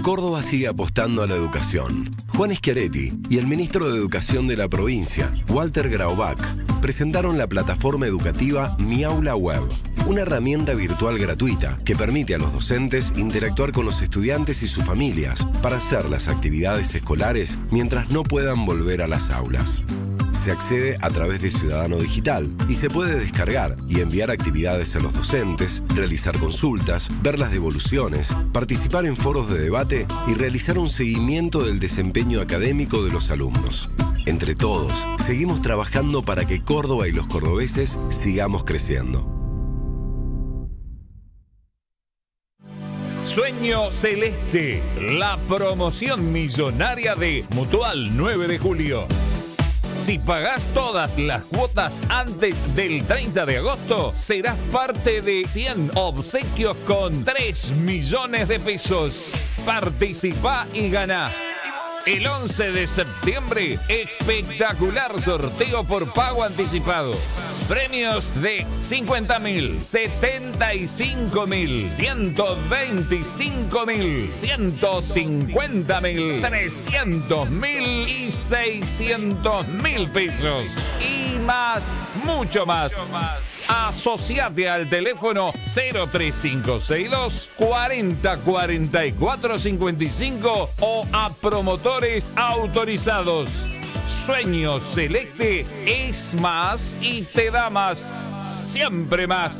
Córdoba sigue apostando a la educación. Juan Schiaretti y el ministro de Educación de la provincia, Walter Graubach, presentaron la plataforma educativa Mi Aula Web, una herramienta virtual gratuita que permite a los docentes interactuar con los estudiantes y sus familias para hacer las actividades escolares mientras no puedan volver a las aulas. Se accede a través de Ciudadano Digital y se puede descargar y enviar actividades a los docentes, realizar consultas, ver las devoluciones, participar en foros de debate y realizar un seguimiento del desempeño académico de los alumnos. Entre todos, seguimos trabajando para que Córdoba y los cordobeses sigamos creciendo. Sueño Celeste, la promoción millonaria de Mutual 9 de julio. Si pagás todas las cuotas antes del 30 de agosto, serás parte de 100 obsequios con 3 millones de pesos. Participá y ganá. El 11 de septiembre, espectacular sorteo por pago anticipado. Premios de 50.000, 75.000, 125.000, 150.000, 300.000 y 600.000 pesos. Y más, mucho más. Asociate al teléfono 03562 40 44 55 o a promotores autorizados. Sueño Celeste es más y te da más, siempre más.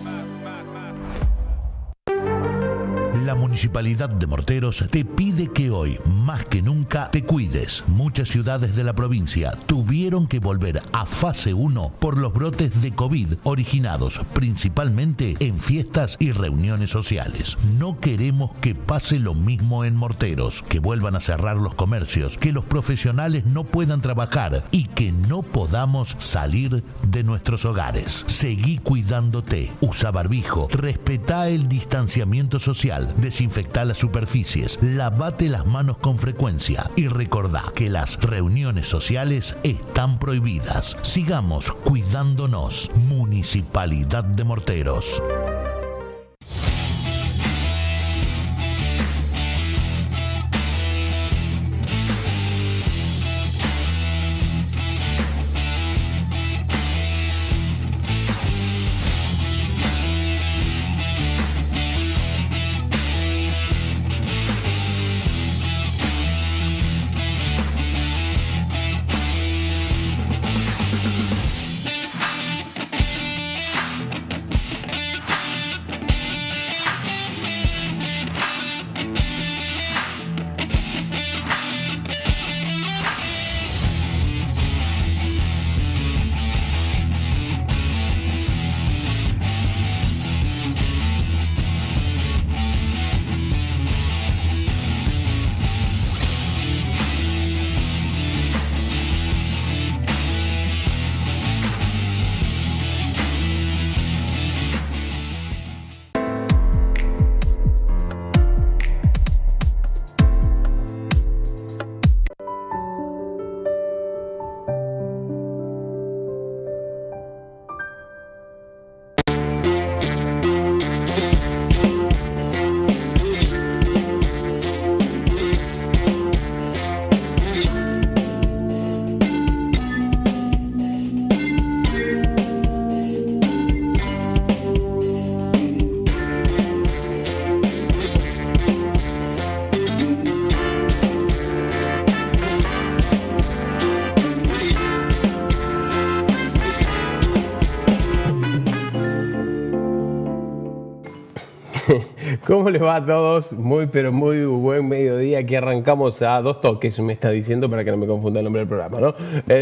La Municipalidad de Morteros te pide que hoy, más que nunca, te cuides. Muchas ciudades de la provincia tuvieron que volver a fase 1 por los brotes de COVID originados principalmente en fiestas y reuniones sociales. No queremos que pase lo mismo en Morteros, que vuelvan a cerrar los comercios, que los profesionales no puedan trabajar y que no podamos salir de nuestros hogares. Seguí cuidándote, usa barbijo, respetá el distanciamiento social, desinfectá las superficies, lavate las manos con frecuencia y recordá que las reuniones sociales están prohibidas. Sigamos cuidándonos. Municipalidad de Morteros. ¿Cómo les va a todos? Muy, pero muy buen mediodía. Aquí arrancamos a 2 toques, me está diciendo, para que no me confunda el nombre del programa, ¿no?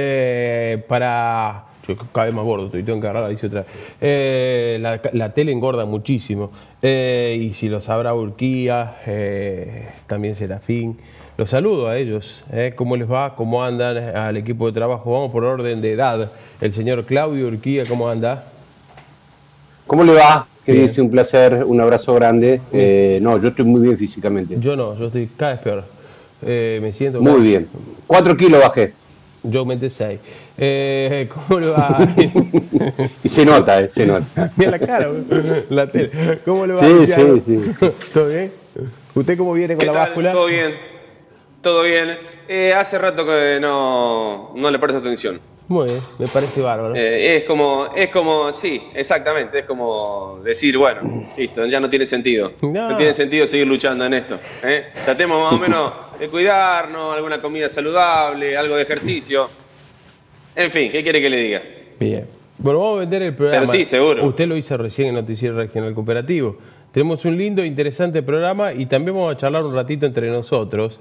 Yo cada vez más gordo estoy, tengo que agarrar la bici otra vez. La tele engorda muchísimo. Y si lo sabrá Urquía, también Serafín. Los saludo a ellos. ¿Cómo les va? ¿Cómo andan al equipo de trabajo? Vamos por orden de edad. El señor Claudio Urquía, ¿cómo anda? ¿Cómo le va? Que dice, un placer, un abrazo grande. No, yo estoy muy bien físicamente. Yo no, yo estoy cada vez peor. Me siento... Muy bien. 4 kilos bajé. Yo aumenté 6. ¿Cómo le va? Y se nota, se nota. Mira la cara, la tele. ¿Cómo le va? Sí. ¿Todo bien? ¿Usted cómo viene con ¿Qué la tal? báscula? ¿Todo bien? Todo bien. Hace rato que no le presto atención. Muy bien, me parece bárbaro. Es como, sí, exactamente. Es como decir, bueno, listo, ya no tiene sentido. No tiene sentido seguir luchando en esto. Tratemos más o menos de cuidarnos, alguna comida saludable, algo de ejercicio. En fin, ¿qué quiere que le diga? Bien. Bueno, vamos a vender el programa. Pero sí, seguro. Usted lo hizo recién en Noticiero Regional Cooperativo. Tenemos un lindo, interesante programa y también vamos a charlar un ratito entre nosotros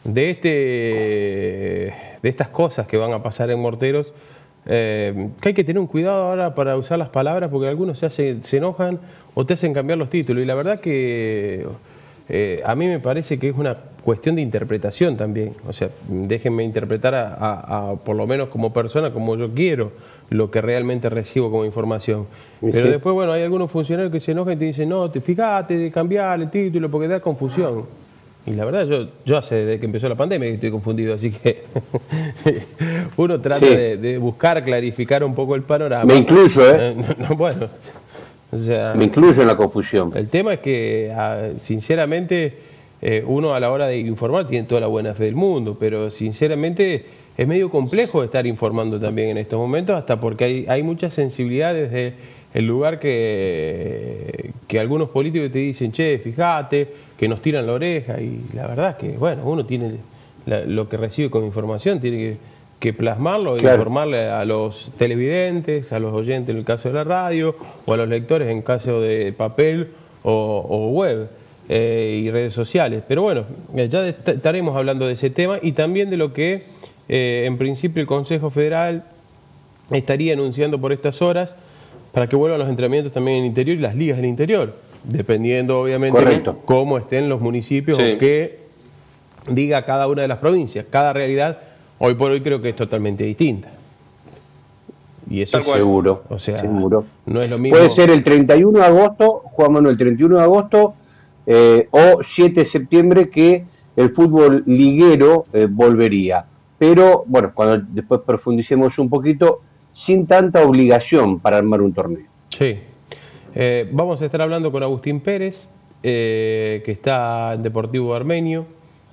de estas cosas que van a pasar en Morteros, que hay que tener un cuidado ahora para usar las palabras porque algunos se enojan o te hacen cambiar los títulos. Y la verdad que a mí me parece que es una cuestión de interpretación también. O sea, déjenme interpretar por lo menos como persona, como yo quiero, lo que realmente recibo como información. Pero después, bueno, hay algunos funcionarios que se enojan y te dicen, no, fíjate, cambiar el título porque da confusión. Y la verdad, yo hace desde que empezó la pandemia que estoy confundido, así que uno trata de buscar clarificar un poco el panorama. Me incluyo, bueno, o sea, me incluyo en la confusión. El tema es que, sinceramente, uno a la hora de informar tiene toda la buena fe del mundo, pero sinceramente es medio complejo estar informando también en estos momentos, hasta porque hay mucha sensibilidad desde el lugar que algunos políticos te dicen, che, fíjate, que nos tiran la oreja, y la verdad es que, bueno, uno tiene lo que recibe como información, tiene que plasmarlo e informarle a los televidentes, a los oyentes en el caso de la radio, o a los lectores en caso de papel o web y redes sociales. Pero bueno, ya estaremos hablando de ese tema y también de lo que en principio el Consejo Federal estaría anunciando por estas horas para que vuelvan los entrenamientos también en el interior y las ligas del interior, dependiendo obviamente de cómo estén los municipios o qué diga cada una de las provincias. Cada realidad hoy por hoy creo que es totalmente distinta. Y eso es seguro. O sea, seguro. No es lo mismo. Puede ser el 31 de agosto, Juan Manuel, el 31 de agosto o 7 de septiembre que el fútbol liguero volvería. Pero, bueno, cuando después profundicemos un poquito, sin tanta obligación para armar un torneo. Sí. Vamos a estar hablando con Agustín Pérez, que está en Deportivo Armenio,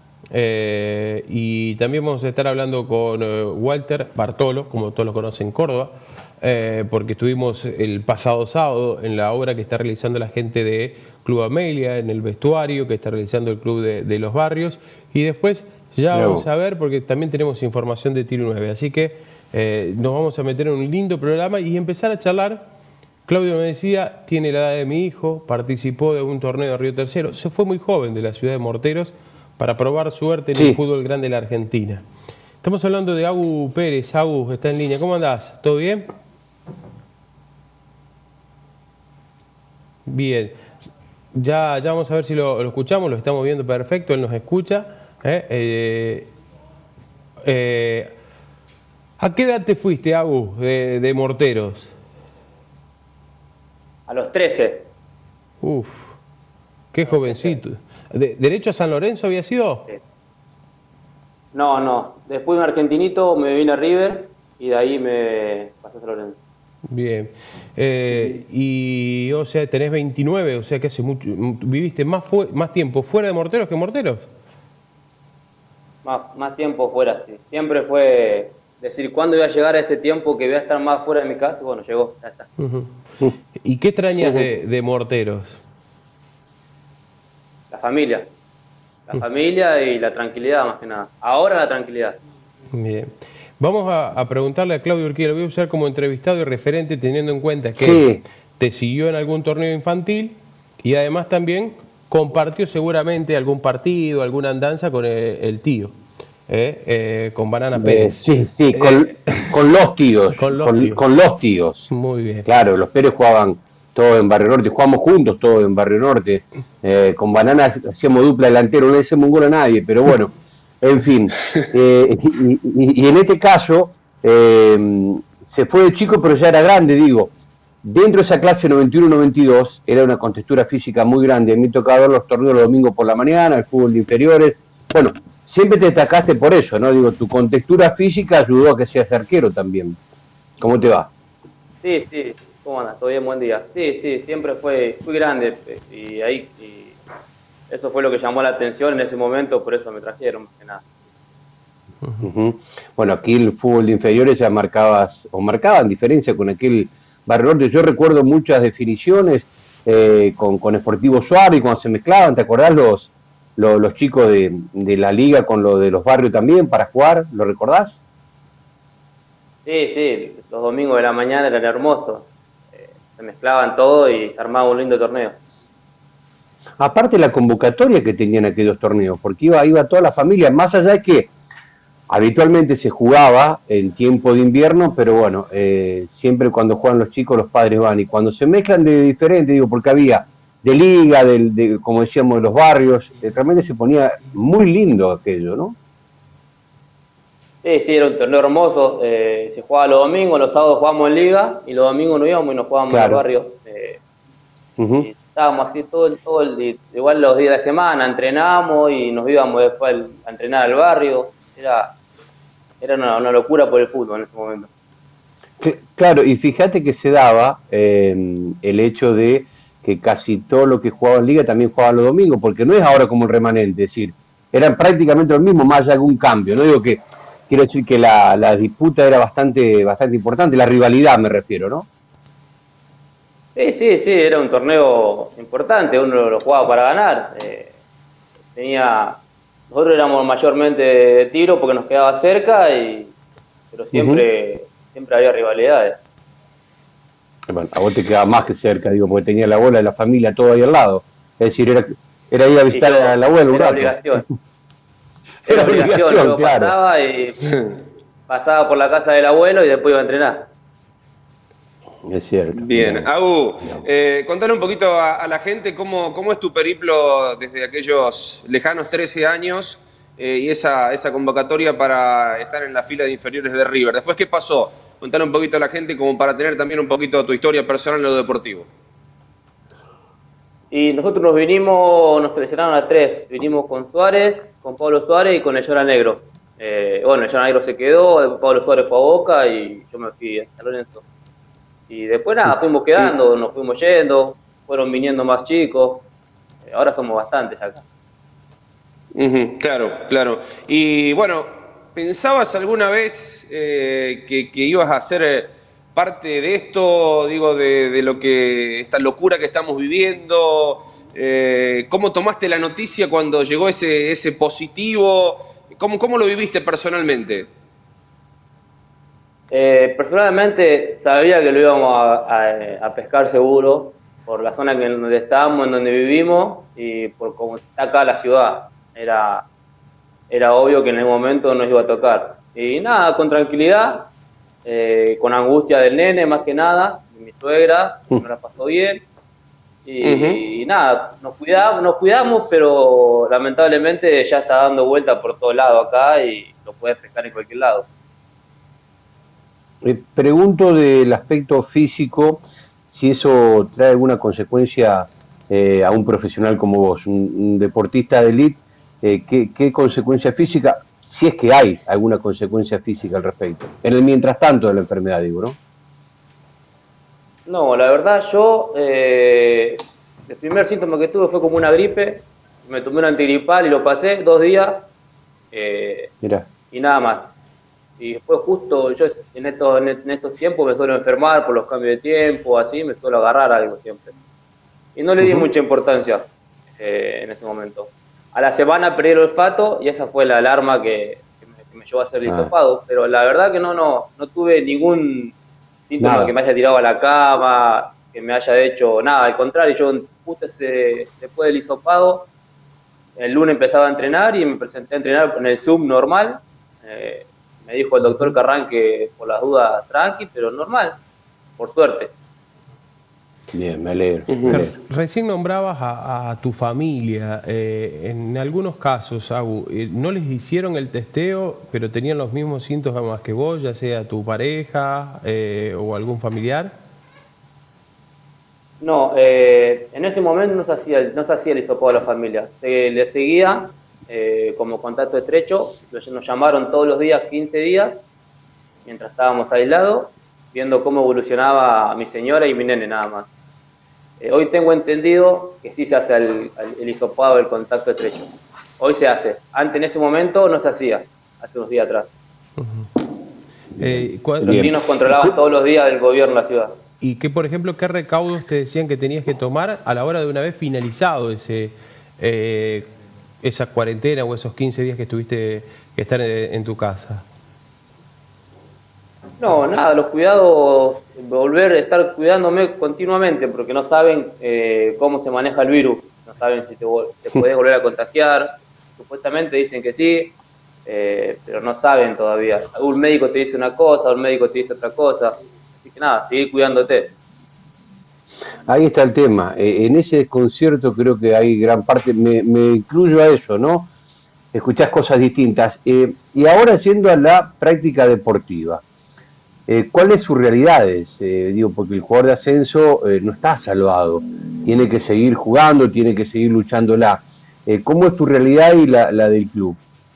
y también vamos a estar hablando con Walter Bartolo, como todos lo conocen en Córdoba, porque estuvimos el pasado sábado en la obra que está realizando la gente de Club Amelia, en el vestuario, que está realizando el Club de los Barrios, y después ya vamos a ver, porque también tenemos información de Tiro 9, así que nos vamos a meter en un lindo programa y empezar a charlar. Claudio me decía, tiene la edad de mi hijo, participó de un torneo de Río Tercero, se fue muy joven de la ciudad de Morteros para probar suerte en el fútbol grande de la Argentina. Estamos hablando de Agus Pérez. Agus, está en línea. ¿Cómo andás? ¿Todo bien? Bien. Ya vamos a ver si lo escuchamos, lo estamos viendo perfecto, él nos escucha. ¿A qué edad te fuiste, Agus, de Morteros? A los 13. Uf, qué jovencito. ¿Derecho a San Lorenzo había sido? Sí. No. Después de un argentinito me vine a River y de ahí me pasé a San Lorenzo. Bien. Y, o sea, tenés 29, o sea que hace mucho. ¿Viviste más tiempo fuera de Morteros que Morteros? Más tiempo fuera, sí. Siempre fue decir cuándo iba a llegar a ese tiempo que voy a estar más fuera de mi casa. Bueno, llegó, ya está. ¿Y qué extrañas de Morteros? La familia. La familia y la tranquilidad, más que nada. Ahora la tranquilidad. Bien. Vamos a preguntarle a Claudio Urquía, lo voy a usar como entrevistado y referente, teniendo en cuenta que te siguió en algún torneo infantil y además también compartió seguramente algún partido, alguna andanza con el tío, con Banana Pérez. Con los tíos. Con los tíos. Muy bien. Claro, los Pérez jugaban todos en Barrio Norte, jugamos juntos todos en Barrio Norte. Con Banana hacíamos dupla delantero, no le hacemos un gol a nadie, pero bueno, en fin. Y en este caso, se fue de chico, pero ya era grande, digo. Dentro de esa clase 91-92 era una contextura física muy grande. A mí me tocaba ver los torneos los domingos por la mañana, el fútbol de inferiores. Bueno, siempre te destacaste por eso, ¿no? Digo, tu contextura física ayudó a que seas arquero también. ¿Cómo te va? Sí. ¿Cómo andas? ¿Todo bien? Buen día. Sí, siempre fui grande y ahí eso fue lo que llamó la atención en ese momento, por eso me trajeron más que nada. Bueno, aquí el fútbol de inferiores ya marcaban diferencia con aquel Barrio Norte. Yo recuerdo muchas definiciones con Sportivo Suárez, cuando se mezclaban, ¿te acordás los chicos de la liga con lo de los barrios también para jugar? ¿Lo recordás? Sí, los domingos de la mañana eran hermosos. Se mezclaban todo y se armaba un lindo torneo. Aparte la convocatoria que tenían aquellos torneos, porque iba toda la familia, más allá de que habitualmente se jugaba en tiempo de invierno, pero bueno, siempre cuando juegan los chicos los padres van, y cuando se mezclan de diferente, digo, porque había de liga, como decíamos, de los barrios, realmente se ponía muy lindo aquello, ¿no? Sí, era un torneo hermoso, se jugaba los domingos, los sábados jugábamos en liga, y los domingos nos íbamos y nos jugábamos en el barrio. Y estábamos así todo el día, igual los días de la semana, entrenábamos y nos íbamos después a entrenar al barrio. Era una locura por el fútbol en ese momento. Claro, y fíjate que se daba el hecho de que casi todo lo que jugaba en liga también jugaba los domingos, porque no es ahora como el remanente, es decir, eran prácticamente lo mismo, más allá de algún cambio. No digo que, quiero decir que la disputa era bastante importante, la rivalidad me refiero, ¿no? Sí, era un torneo importante, uno lo jugaba para ganar. Nosotros éramos mayormente de tiro porque nos quedaba cerca, pero siempre había rivalidades. Bueno, a vos te quedaba más que cerca, digo, porque tenía la bola de la familia todo ahí al lado. Es decir, era ir a visitar a la abuela un rato. Obligación. Era obligación, claro. Pasaba por la casa del abuelo y después iba a entrenar. Es cierto. Bien, Agu, contale un poquito a la gente cómo es tu periplo desde aquellos lejanos 13 años y esa convocatoria para estar en la fila de inferiores de River. Después, ¿qué pasó? Contale un poquito a la gente como para tener también un poquito tu historia personal en lo deportivo. Y nosotros nos seleccionaron a 3. Vinimos con Suárez, con Pablo Suárez y con el Llora Negro. El Llora Negro se quedó, Pablo Suárez fue a Boca y yo me fui a San Lorenzo. Y después fuimos quedando, nos fuimos yendo, fueron viniendo más chicos, ahora somos bastantes acá. Claro. Y bueno, ¿pensabas alguna vez que ibas a ser parte de esto, digo, de lo que, esta locura que estamos viviendo? ¿Cómo tomaste la noticia cuando llegó ese positivo? ¿Cómo lo viviste personalmente? Personalmente sabía que lo íbamos a pescar seguro por la zona en donde estábamos, en donde vivimos y por cómo está acá la ciudad. Era obvio que en el momento nos iba a tocar. Y nada, con tranquilidad, con angustia del nene más que nada, de mi suegra, que no la pasó bien. Y nada, nos cuidamos, pero lamentablemente ya está dando vuelta por todo lado acá y lo puedes pescar en cualquier lado. Pregunto del aspecto físico, si eso trae alguna consecuencia a un profesional como vos, un deportista de élite, ¿qué consecuencia física, si es que hay alguna consecuencia física al respecto? En el mientras tanto de la enfermedad, digo, ¿no? No, la verdad yo, el primer síntoma que tuve fue como una gripe, me tomé un antigripal y lo pasé 2 días, y nada más. Y después justo yo en estos tiempos me suelo enfermar por los cambios de tiempo, así, me suelo agarrar algo siempre. Y no le di mucha importancia en ese momento. A la semana perdí el olfato y esa fue la alarma que me llevó a hacer el hisopado. Pero la verdad que no tuve ningún síntoma que me haya tirado a la cama, que me haya hecho nada. Al contrario, yo después del hisopado, el lunes empezaba a entrenar y me presenté a entrenar en el Zoom normal. Me dijo el doctor Carrán que por las dudas tranqui, pero normal, por suerte. Bien, me alegro. Recién nombrabas a tu familia. En algunos casos, Agu, ¿no les hicieron el testeo, pero tenían los mismos síntomas que vos, ya sea tu pareja o algún familiar? No, en ese momento no se hacía el hisopado a la familia. Se le seguía como contacto estrecho. Nos llamaron todos los días, 15 días, mientras estábamos aislados, viendo cómo evolucionaba mi señora y mi nene nada más. Hoy tengo entendido que sí se hace el hisopado del contacto estrecho. Hoy se hace. Antes, en ese momento, no se hacía, hace unos días atrás. Los chinos controlaban todos los días del gobierno de la ciudad. Y que, por ejemplo, ¿qué recaudos te decían que tenías que tomar a la hora de una vez finalizado esa cuarentena o esos 15 días que tuviste que estar en tu casa? No, nada, los cuidados, volver a estar cuidándome continuamente, porque no saben cómo se maneja el virus, no saben si te podés volver a contagiar, supuestamente dicen que sí, pero no saben todavía. Un médico te dice una cosa, un médico te dice otra cosa, así que nada, seguir cuidándote. Ahí está el tema, en ese desconcierto creo que hay gran parte, me incluyo a eso, ¿no? Escuchás cosas distintas, y ahora yendo a la práctica deportiva. ¿Cuáles sus realidades? Digo, porque el jugador de ascenso no está salvado, tiene que seguir jugando, tiene que seguir luchándola. ¿Cómo es tu realidad y la del club?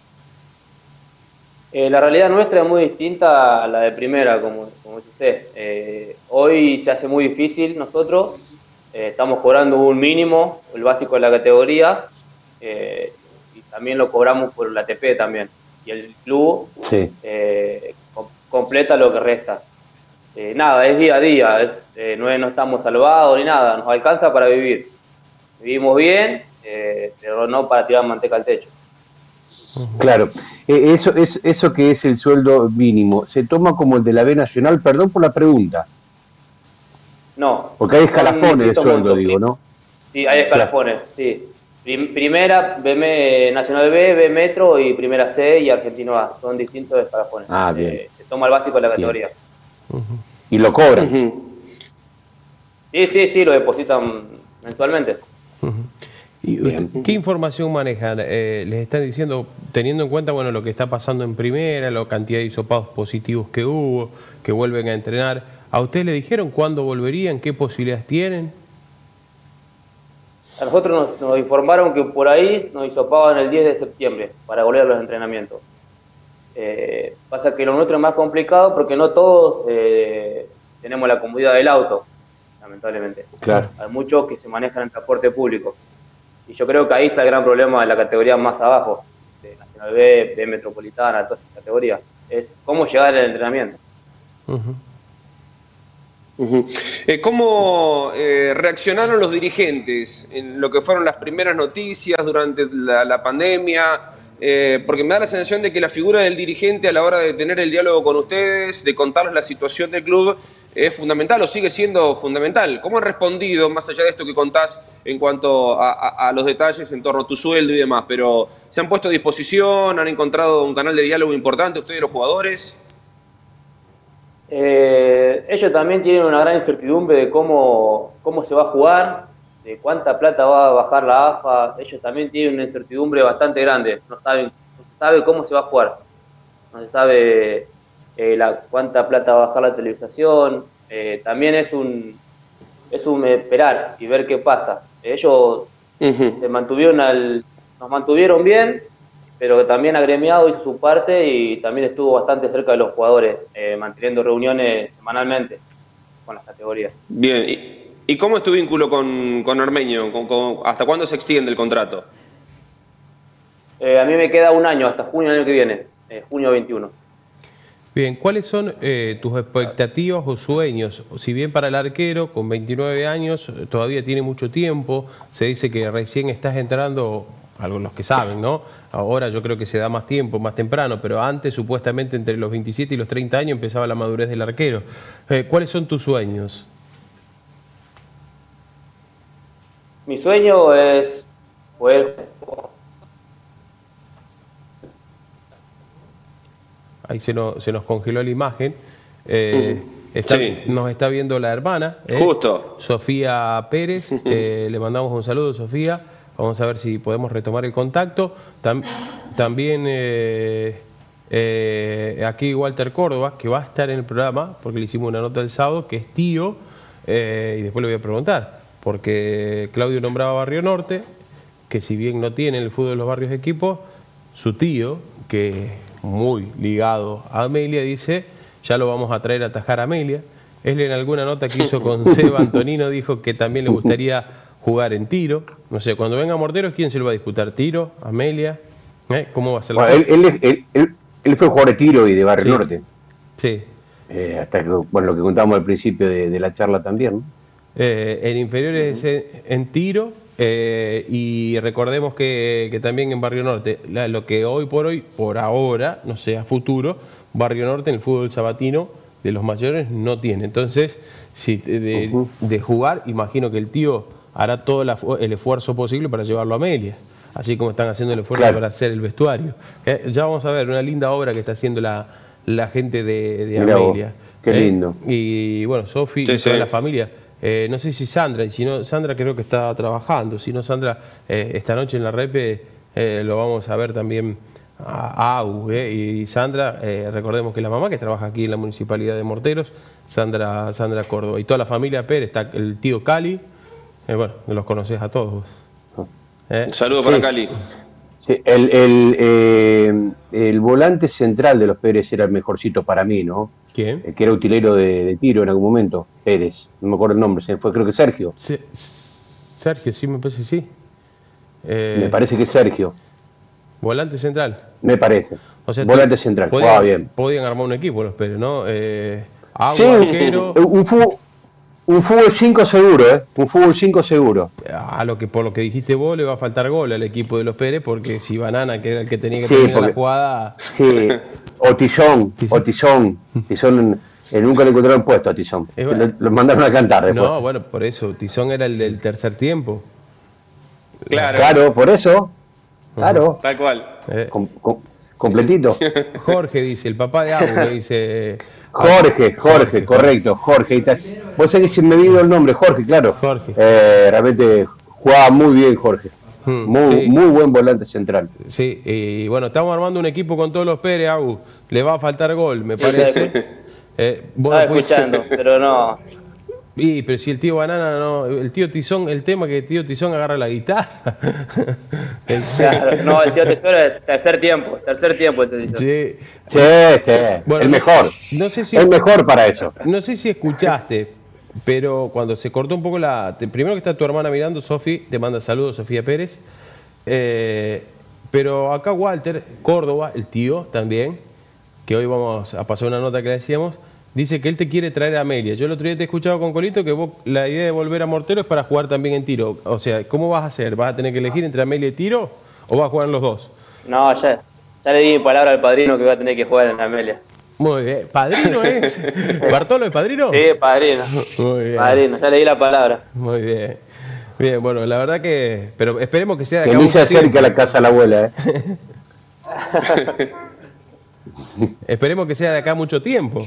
La realidad nuestra es muy distinta a la de primera, como dice usted. Hoy se hace muy difícil nosotros, estamos cobrando un mínimo, el básico de la categoría, y también lo cobramos por la ATP también. Y el club sí. Completa lo que resta. Nada, es día a día, no estamos salvados ni nada, nos alcanza para vivir. Vivimos bien, pero no para tirar manteca al techo. Claro, eso que es el sueldo mínimo, ¿se toma como el de la B Nacional? Perdón por la pregunta. No. Porque hay escalafones de sueldo, digo, ¿no? Sí, hay escalafones, sí. Primera, Nacional B, B Metro y Primera C y Argentino A. Son distintos escalafones. Bien. Se toma el básico de la categoría. ¿Y lo cobran? Sí, lo depositan mensualmente. ¿Y qué información manejan? Les están diciendo, teniendo en cuenta bueno lo que está pasando en primera, la cantidad de hisopados positivos que hubo, que vuelven a entrenar, ¿a ustedes le dijeron cuándo volverían? ¿Qué posibilidades tienen? A nosotros nos informaron que por ahí nos hisopaban el 10 de septiembre para volver a los entrenamientos. Pasa que lo nuestro es más complicado porque no todos tenemos la comodidad del auto, lamentablemente. Claro. Hay muchos que se manejan en transporte público. Y yo creo que ahí está el gran problema de la categoría más abajo, de Nacional B, B Metropolitana, todas esas categorías. Es cómo llegar al entrenamiento. ¿Cómo reaccionaron los dirigentes en lo que fueron las primeras noticias durante la pandemia? Porque me da la sensación de que la figura del dirigente a la hora de tener el diálogo con ustedes, de contarles la situación del club, es fundamental o sigue siendo fundamental. ¿Cómo han respondido, más allá de esto que contás en cuanto a los detalles en torno a tu sueldo y demás? Pero ¿se han puesto a disposición? ¿Han encontrado un canal de diálogo importante ustedes los jugadores? Ellos también tienen una gran incertidumbre de cómo se va a jugar, de cuánta plata va a bajar la AFA. Ellos también tienen una incertidumbre bastante grande, no se sabe cómo se va a jugar, no se sabe cuánta plata va a bajar la televisación. También es un esperar y ver qué pasa. Ellos nos mantuvieron bien, pero también agremiado hizo su parte y también estuvo bastante cerca de los jugadores, manteniendo reuniones semanalmente con las categorías. Bien, ¿y cómo es tu vínculo con Armenio? ¿Hasta cuándo se extiende el contrato? A mí me queda un año, hasta junio del año que viene, junio 21. Bien, ¿cuáles son tus expectativas o sueños? Si bien para el arquero, con 29 años, todavía tiene mucho tiempo, se dice que recién estás entrando, algunos que saben, ¿no? Ahora yo creo que se da más tiempo, más temprano, pero antes supuestamente entre los 27 y los 30 años empezaba la madurez del arquero. ¿Cuáles son tus sueños? Mi sueño es poder... Ahí se nos congeló la imagen. Sí. Nos está viendo la hermana. Justo. Sofía Pérez. Le mandamos un saludo, Sofía. Vamos a ver si podemos retomar el contacto. También aquí Walter Córdoba, que va a estar en el programa, porque le hicimos una nota el sábado, que es tío, y después le voy a preguntar, porque Claudio nombraba Barrio Norte, que si bien no tiene el fútbol de los barrios de equipo, su tío, que muy ligado a Amelia, dice, ya lo vamos a traer a atajar a Amelia, Él en alguna nota que hizo con Seba Antonino dijo que también le gustaría jugar en tiro. No sé, cuando venga Morteros, ¿quién se lo va a disputar? ¿Tiro? ¿Amelia? ¿Cómo va a ser la cosa? Él fue jugador de tiro y de Barrio Norte. Sí. Hasta que, bueno, lo que contábamos al principio de la charla también, ¿no? En inferiores en tiro, y recordemos que también en Barrio Norte, lo que hoy por ahora, no sé, a futuro, Barrio Norte en el fútbol sabatino de los mayores no tiene. Entonces, si de jugar, imagino que el tío hará todo el esfuerzo posible para llevarlo a Amelia, así como están haciendo el esfuerzo para hacer el vestuario. Ya vamos a ver una linda obra que está haciendo la gente de Amelia. Qué lindo. Y bueno, Sofi y toda la familia. No sé si Sandra, y si no, Sandra creo que está trabajando. Si no, Sandra, esta noche en la Repe lo vamos a ver también a Agu. Y Sandra, recordemos que la mamá que trabaja aquí en la Municipalidad de Morteros, Sandra Córdoba. Y toda la familia Pérez, está el tío Cali. Bueno, los conoces a todos. Saludos para Cali. Sí, el volante central de los Pérez era el mejorcito para mí, ¿no? ¿Quién? Que era utilero de tiro en algún momento, Pérez, no me acuerdo el nombre, fue creo que Sergio. Sergio, sí, me parece, sí. Me parece que Sergio. Volante central. Me parece. O sea, volante central, jugaba bien. Podían armar un equipo los Pérez, ¿no? Sí, arquero. Un fútbol 5 seguro, Un fútbol 5 seguro. Por lo que dijiste vos, le va a faltar gol al equipo de los Pérez, porque si Banana, que era el que tenía que terminar la jugada... Sí, o Tizón, nunca le encontraron puesto a Tizón. Lo mandaron a cantar después. No, bueno, por eso, Tizón era el del tercer tiempo. Claro, por eso. Claro. Tal cual. Completito. Jorge dice, el papá de Abu, le dice... Jorge, correcto, Jorge. Vos sabés que se me olvidó el nombre, Jorge, claro. Jorge. Realmente jugaba muy bien Jorge. Muy buen volante central. Sí, y bueno, estamos armando un equipo con todos los Pérez, Agu. Le va a faltar gol, me parece. Estaba escuchando, pero no. Pero si el tío Banana no, el tío Tizón, el tema que el tío Tizón agarra la guitarra. Claro, no, el tío Tizón es tercer tiempo. Sí. Bueno, el mejor. No sé si, el mejor para eso. No sé si escuchaste, pero cuando se cortó un poco primero que está tu hermana mirando, Sofi, te manda saludos, Sofía Pérez. Pero acá Walter Córdoba, el tío también, que hoy vamos a pasar una nota que le decíamos, dice que él te quiere traer a Amelia. Yo el otro día te he escuchado con Colito que vos, la idea de volver a Mortero es para jugar también en tiro. O sea, ¿cómo vas a hacer? ¿Vas a tener que elegir entre Amelia y tiro o vas a jugar en los dos? No, ya le di mi palabra al padrino que va a tener que jugar en Amelia. Muy bien. ¿Padrino es? ¿Bartolo es padrino? Sí, padrino. Muy bien. Padrino, ya le di la palabra. Muy bien. Bien, bueno, la verdad que... Pero esperemos que sea de acá mucho tiempo. Que ni se acerque a la casa de la abuela, Esperemos que sea de acá mucho tiempo.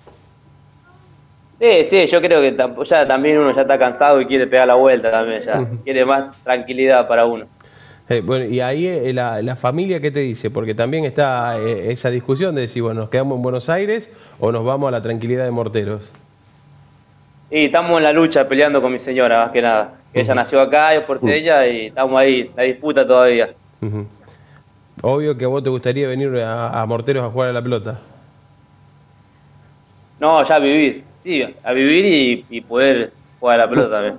Sí, yo creo que ya también uno ya está cansado y quiere pegar la vuelta también, ya quiere más tranquilidad para uno. Bueno, y ahí la familia, ¿qué te dice? Porque también está esa discusión de decir, bueno, ¿nos quedamos en Buenos Aires o nos vamos a la tranquilidad de Morteros? Y estamos en la lucha peleando con mi señora, más que nada. Que ella nació acá, yo porteña, y estamos ahí, la disputa todavía. Obvio que a vos te gustaría venir a Morteros a jugar a la pelota. No, ya vivir. Sí, a vivir y poder jugar a la pelota también.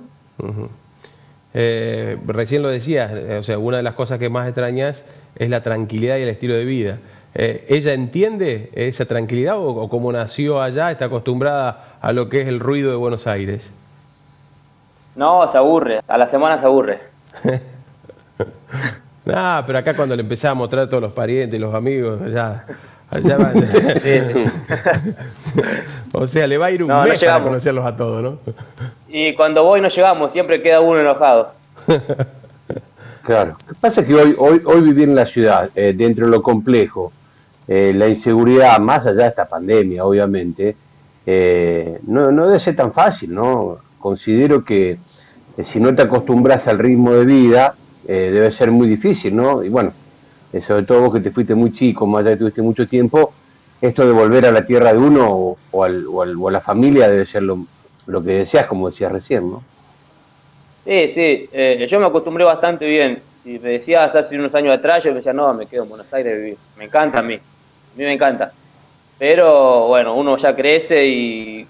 Recién lo decías, o sea, una de las cosas que más extrañas es la tranquilidad y el estilo de vida. ¿Ella entiende esa tranquilidad o como nació allá, está acostumbrada a lo que es el ruido de Buenos Aires? No, se aburre, a la semana se aburre. Pero acá cuando le empezás a mostrar a todos los parientes, los amigos, allá van. Sí. O sea, le va a ir un mes para conocerlos a todos, ¿no? Y cuando voy no llegamos, siempre queda uno enojado. Claro. Lo que pasa es que hoy vivir en la ciudad, dentro de lo complejo, la inseguridad, más allá de esta pandemia, obviamente, no debe ser tan fácil, ¿no? Considero que si no te acostumbras al ritmo de vida, debe ser muy difícil, ¿no? Y bueno, sobre todo vos que te fuiste muy chico, más allá de que tuviste mucho tiempo, esto de volver a la tierra de uno o a la familia debe ser lo que deseas, como decías recién, ¿no? Sí, yo me acostumbré bastante bien. Si me decías hace unos años atrás, yo me decía, no, me quedo en Buenos Aires a vivir. Me encanta a mí me encanta. Pero bueno, uno ya crece y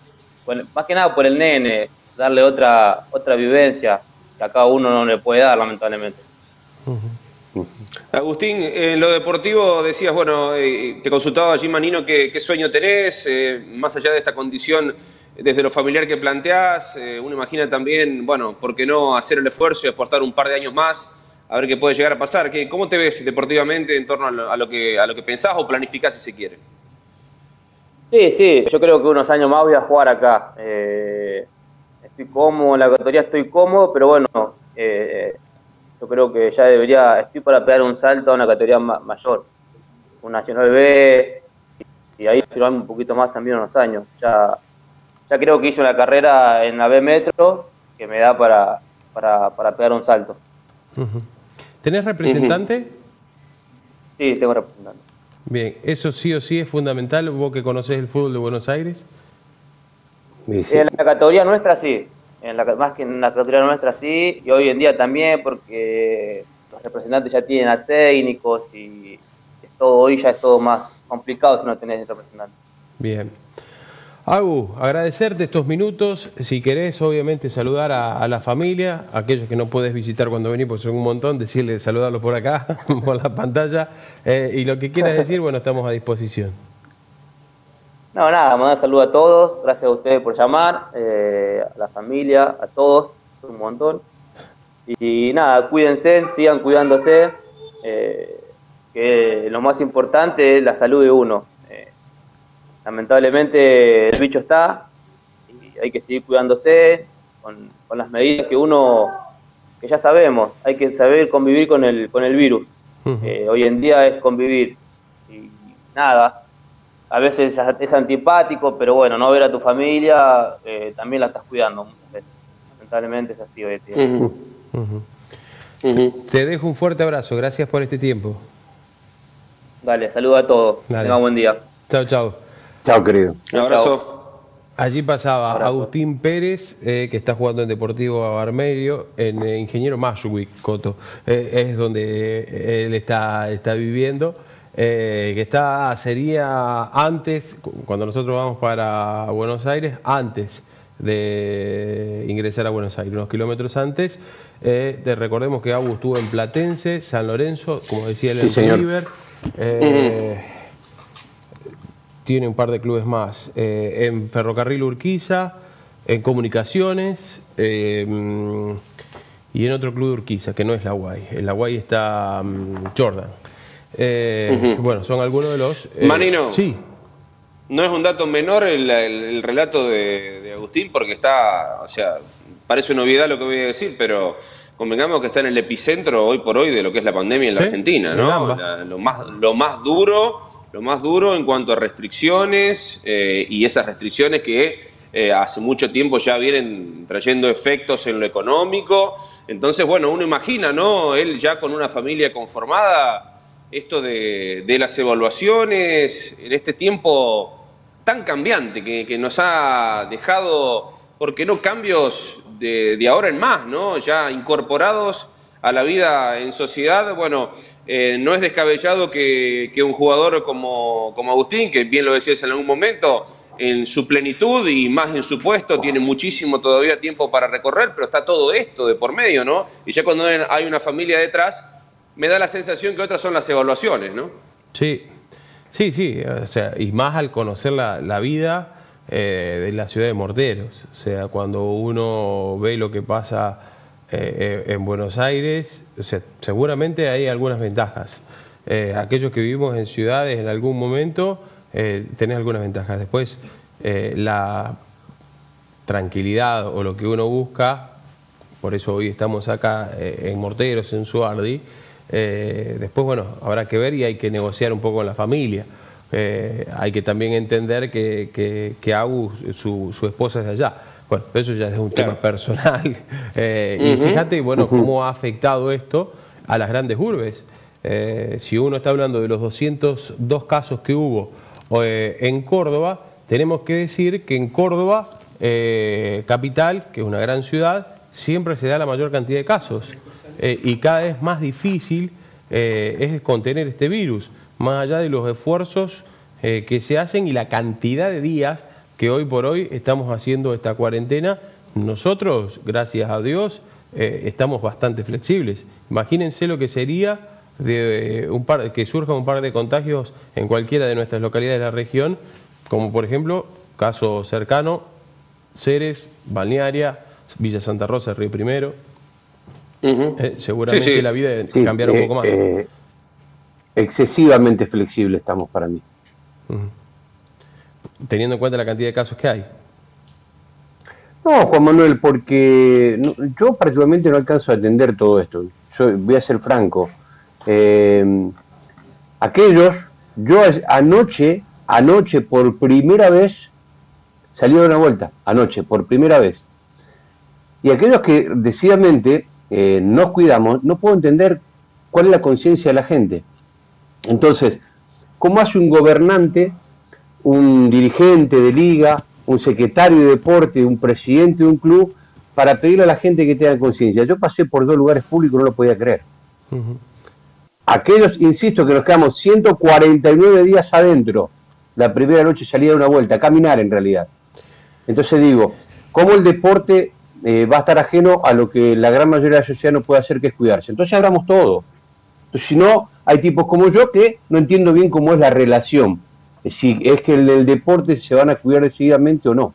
más que nada por el nene, darle otra vivencia que a cada uno no le puede dar, lamentablemente. Agustín, en lo deportivo decías, bueno, te consultaba allí Manino qué sueño tenés, más allá de esta condición desde lo familiar que planteás, uno imagina también, bueno, ¿por qué no hacer el esfuerzo y aportar un par de años más a ver qué puede llegar a pasar? ¿Cómo te ves deportivamente en torno a lo que pensás o planificás si se quiere? Sí, yo creo que unos años más voy a jugar acá. Estoy cómodo, en la categoría estoy cómodo, pero bueno, yo creo que ya estoy para pegar un salto a una categoría mayor, un Nacional B, y ahí firmar un poquito más también unos años. Ya creo que hice una carrera en la B Metro que me da para pegar un salto. ¿Tenés representante? Sí, tengo representante. Bien, ¿eso sí o sí es fundamental, vos que conocés el fútbol de Buenos Aires? Sí. En la categoría nuestra sí, más que en la categoría nuestra sí, y hoy en día también, porque los representantes ya tienen a técnicos y hoy ya es todo más complicado si no tenés representante. Bien. Agu, agradecerte estos minutos. Si querés, obviamente, saludar a la familia, a aquellos que no podés visitar cuando venís, porque son un montón, decirles saludarlos por acá, por la pantalla. Y lo que quieras decir, bueno, estamos a disposición. No, nada, mandar saludo a todos. Gracias a ustedes por llamar, a la familia, a todos, un montón. Y nada, cuídense, sigan cuidándose, que lo más importante es la salud de uno. Lamentablemente el bicho está y hay que seguir cuidándose con las medidas que ya sabemos. Hay que saber convivir con el virus. Hoy en día es convivir y nada, a veces es antipático, pero bueno, no ver a tu familia también la estás cuidando muchas veces. Lamentablemente es así hoy en día. Te dejo un fuerte abrazo, gracias por este tiempo. Dale, saludo a todos. Tengan buen día. Chao, chao. Chao, querido. Un abrazo. Allí pasaba Agustín Pérez, que está jugando en Deportivo Armerio, en Ingeniero Mashuwick, Coto. Es donde él está viviendo. Que sería antes, cuando nosotros vamos para Buenos Aires, antes de ingresar a Buenos Aires, unos kilómetros antes. Recordemos que Agus estuvo en Platense, San Lorenzo, como decía él, en River. Tiene un par de clubes más, en Ferrocarril Urquiza, en Comunicaciones y en otro club de Urquiza, que no es la UAI. En la UAI está Jordan. Bueno, son algunos de los... Manino, sí. No es un dato menor el relato de Agustín, porque está, o sea, parece una obviedad lo que voy a decir, pero convengamos que está en el epicentro hoy por hoy de lo que es la pandemia en la Argentina, ¿no? Lo más duro en cuanto a restricciones y esas restricciones que hace mucho tiempo ya vienen trayendo efectos en lo económico. Entonces, bueno, uno imagina, ¿no? Él ya con una familia conformada, esto de las evaluaciones en este tiempo tan cambiante que nos ha dejado, ¿por qué no cambios de ahora en más, ¿no? Ya incorporados a la vida en sociedad? Bueno, no es descabellado que un jugador como Agustín, que bien lo decías en algún momento, en su plenitud y más en su puesto, tiene muchísimo todavía tiempo para recorrer, pero está todo esto de por medio, ¿no? Y ya cuando hay una familia detrás, me da la sensación que otras son las evaluaciones, ¿no? Sí, o sea, y más al conocer la vida de la ciudad de Morteros. O sea, cuando uno ve lo que pasa en Buenos Aires, o sea, seguramente hay algunas ventajas. Aquellos que vivimos en ciudades en algún momento, tenés algunas ventajas. Después, la tranquilidad o lo que uno busca, por eso hoy estamos acá en Morteros, en Suardi. Después, bueno, habrá que ver y hay que negociar un poco con la familia. Hay que también entender que Agus, su esposa es de allá. Bueno, eso ya es un tema personal. Y fíjate, bueno, cómo ha afectado esto a las grandes urbes. Si uno está hablando de los 202 casos que hubo en Córdoba, tenemos que decir que en Córdoba, capital, que es una gran ciudad, siempre se da la mayor cantidad de casos. Y cada vez más difícil es contener este virus, más allá de los esfuerzos que se hacen y la cantidad de días que hoy por hoy estamos haciendo esta cuarentena. Nosotros, gracias a Dios, estamos bastante flexibles. Imagínense lo que sería de que surja un par de contagios en cualquiera de nuestras localidades de la región, como por ejemplo, caso cercano, Ceres, Balnearia, Villa Santa Rosa, Río Primero. Seguramente la vida cambiará un poco más. Excesivamente flexible estamos para mí. Teniendo en cuenta la cantidad de casos que hay. No, Juan Manuel, porque yo particularmente no alcanzo a entender todo esto. Yo voy a ser franco. Yo anoche por primera vez salí a dar una vuelta, anoche, por primera vez. Y aquellos que decididamente nos cuidamos, no puedo entender cuál es la conciencia de la gente. Entonces, ¿cómo hace un gobernante, un dirigente de liga, un secretario de deporte, un presidente de un club, para pedirle a la gente que tenga conciencia? Yo pasé por 2 lugares públicos, no lo podía creer. Aquellos, insisto, que nos quedamos 149 días adentro, la primera noche salí a dar una vuelta, a caminar en realidad. Entonces digo, ¿cómo el deporte va a estar ajeno a lo que la gran mayoría de la sociedad no puede hacer, que es cuidarse? Entonces abramos todo. Entonces, si no, hay tipos como yo que no entiendo bien cómo es la relación. Si es que el deporte se van a cuidar decididamente o no.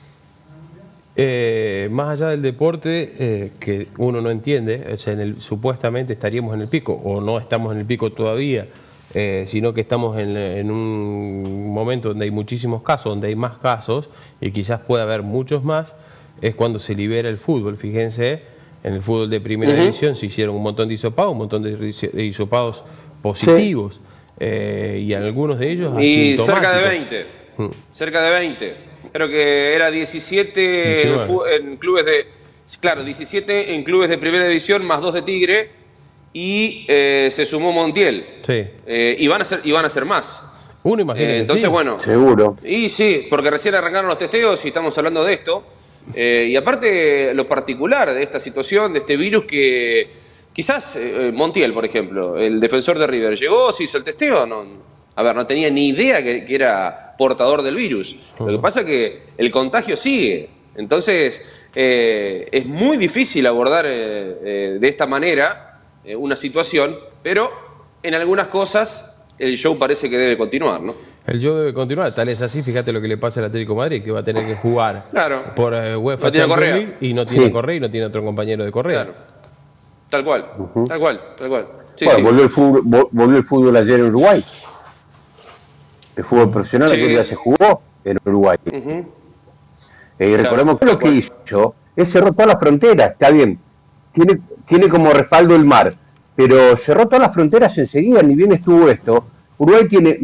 Más allá del deporte, que uno no entiende, o sea, supuestamente estaríamos en el pico, o no estamos en el pico todavía, sino que estamos en un momento donde hay muchísimos casos, donde hay más casos, y quizás pueda haber muchos más, es cuando se libera el fútbol. Fíjense, en el fútbol de primera división se hicieron un montón de hisopados, un montón de hisopados positivos, y algunos de ellos y cerca de 20, cerca de 20. Creo que era 17 en clubes de... Claro, 17 en clubes de primera división, más 2 de Tigre, y se sumó Montiel. Sí. Y van a ser más. Uno imagina entonces, bueno. Seguro. Y sí, porque recién arrancaron los testeos y estamos hablando de esto. Y aparte, lo particular de esta situación, de este virus, que quizás Montiel, por ejemplo, el defensor de River, llegó, se hizo el testeo, no tenía ni idea que era portador del virus. Lo que pasa es que el contagio sigue. Entonces, es muy difícil abordar de esta manera una situación, pero en algunas cosas el show parece que debe continuar, ¿no? El show debe continuar, tal es así, fíjate lo que le pasa al Atlético de Madrid, que va a tener que jugar por UEFA Champions League y no tiene Correa y no tiene otro compañero de Correa. Claro. Tal cual, tal cual. Sí, bueno, volvió el fútbol ayer en Uruguay. El fútbol profesional aquel día se jugó en Uruguay. Recordemos que lo que hizo es cerró todas las fronteras, está bien, tiene como respaldo el mar, pero cerró todas las fronteras enseguida, ni bien estuvo esto. Uruguay tiene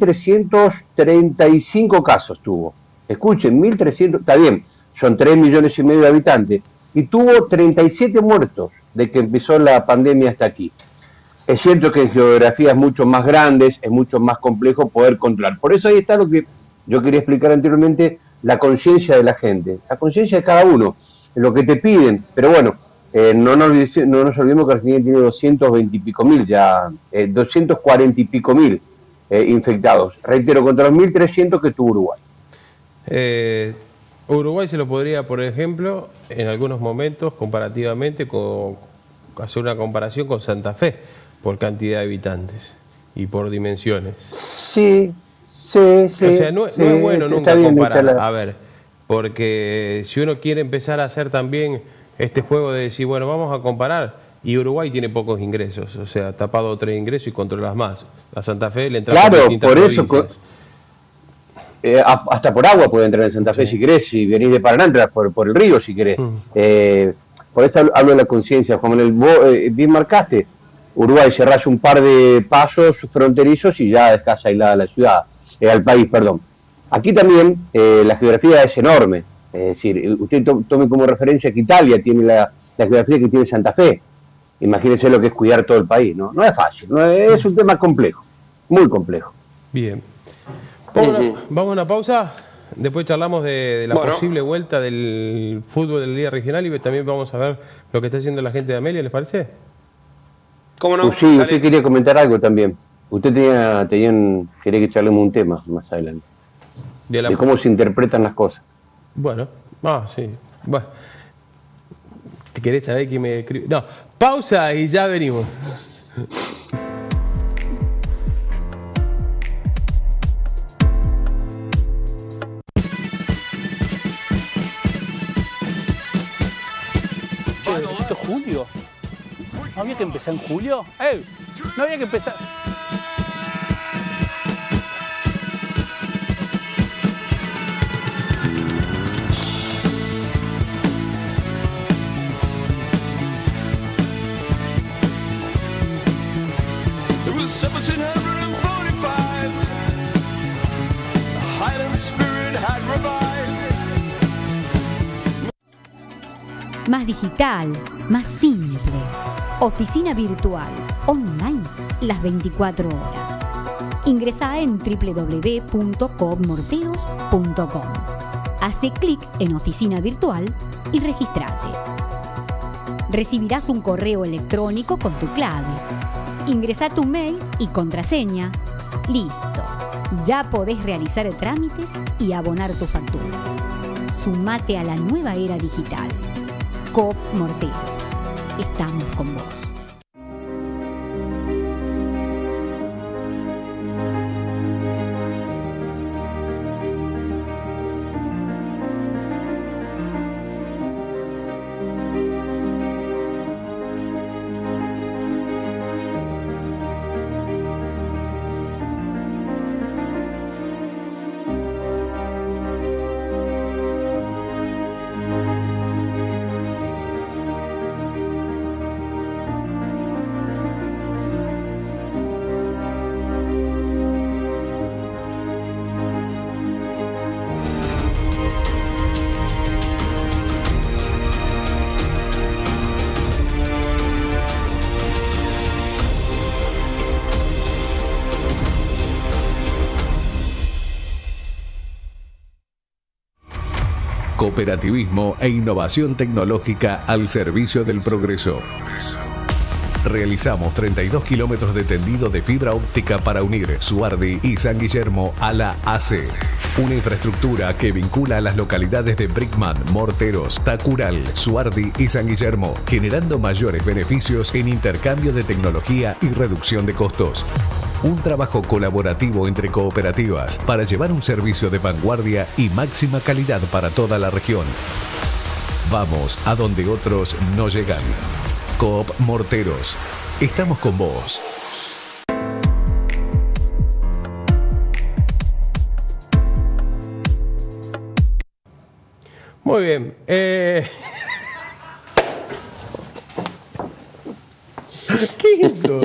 1.335 casos tuvo. Escuchen, 1.300, está bien, son 3,5 millones de habitantes, y tuvo 37 muertos de que empezó la pandemia hasta aquí. Es cierto que en geografías mucho más grandes es mucho más complejo poder controlar. Por eso ahí está lo que yo quería explicar anteriormente, la conciencia de la gente, la conciencia de cada uno, lo que te piden. Pero bueno, no nos olvidemos que Argentina tiene 220 y pico mil ya, 240 y pico mil infectados. Reitero, contra los 1.300 que tuvo Uruguay. Uruguay se lo podría, por ejemplo, en algunos momentos, comparativamente, hacer una comparación con Santa Fe, por cantidad de habitantes y por dimensiones. Sí. O sea, no es bueno nunca comparar. A ver, porque si uno quiere empezar a hacer también este juego de decir, bueno, vamos a comparar, y Uruguay tiene pocos ingresos, o sea, tapado 3 ingresos y controlas más. A Santa Fe le entra por distintas provincias. Hasta por agua puede entrar en Santa Fe si querés, si venís de Paraná, entras por el río si querés. Por eso hablo de la conciencia, Juan Manuel. Vos bien marcaste, Uruguay cerrás un par de pasos fronterizos y ya dejás aislada la ciudad, al país, perdón. Aquí también la geografía es enorme, es decir, usted tome como referencia que Italia tiene la geografía que tiene Santa Fe. Imagínense lo que es cuidar todo el país, ¿no? No es fácil, es un tema complejo, muy complejo. Bien. Vamos a una pausa, después charlamos de la posible vuelta del fútbol de la Liga Regional y también vamos a ver lo que está haciendo la gente de Amelia, ¿les parece? ¿Cómo no? Sí, usted quería comentar algo también. Usted quería que charlemos un tema más adelante. de cómo se interpretan las cosas. Bueno, sí. Bueno. ¿Te querés saber quién me escribe? No, pausa y ya venimos. ¿Esto es julio? ¿No había que empezar en julio? ¿No había que empezar? Más digital, más simple. Oficina virtual, online, las 24 horas. Ingresá en www.coopmorteros.com. Hace clic en Oficina Virtual y registrate. Recibirás un correo electrónico con tu clave. Ingresá tu mail y contraseña. Listo. Ya podés realizar trámites y abonar tus facturas. Sumate a la nueva era digital. Coop Morteros. Estamos con vos. Cooperativismo e innovación tecnológica al servicio del progreso. Realizamos 32 kilómetros de tendido de fibra óptica para unir Suardi y San Guillermo a la AC. Una infraestructura que vincula a las localidades de Brickman, Morteros, Tacural, Suardi y San Guillermo, generando mayores beneficios en intercambio de tecnología y reducción de costos. Un trabajo colaborativo entre cooperativas para llevar un servicio de vanguardia y máxima calidad para toda la región. Vamos a donde otros no llegan. Coop Morteros. Estamos con vos. Muy bien. ¿Qué es eso?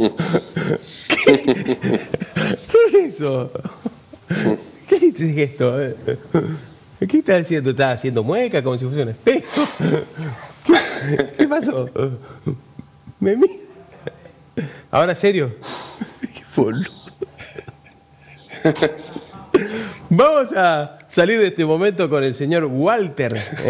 ¿Qué es eso? ¿Qué es esto? ¿Qué estás haciendo? ¿Estás haciendo mueca como si fuese un espejo? ¿Qué pasó? ¿Me mira? ¿Ahora serio? ¿Qué boludo? Vamos a salir de este momento con el señor Walter.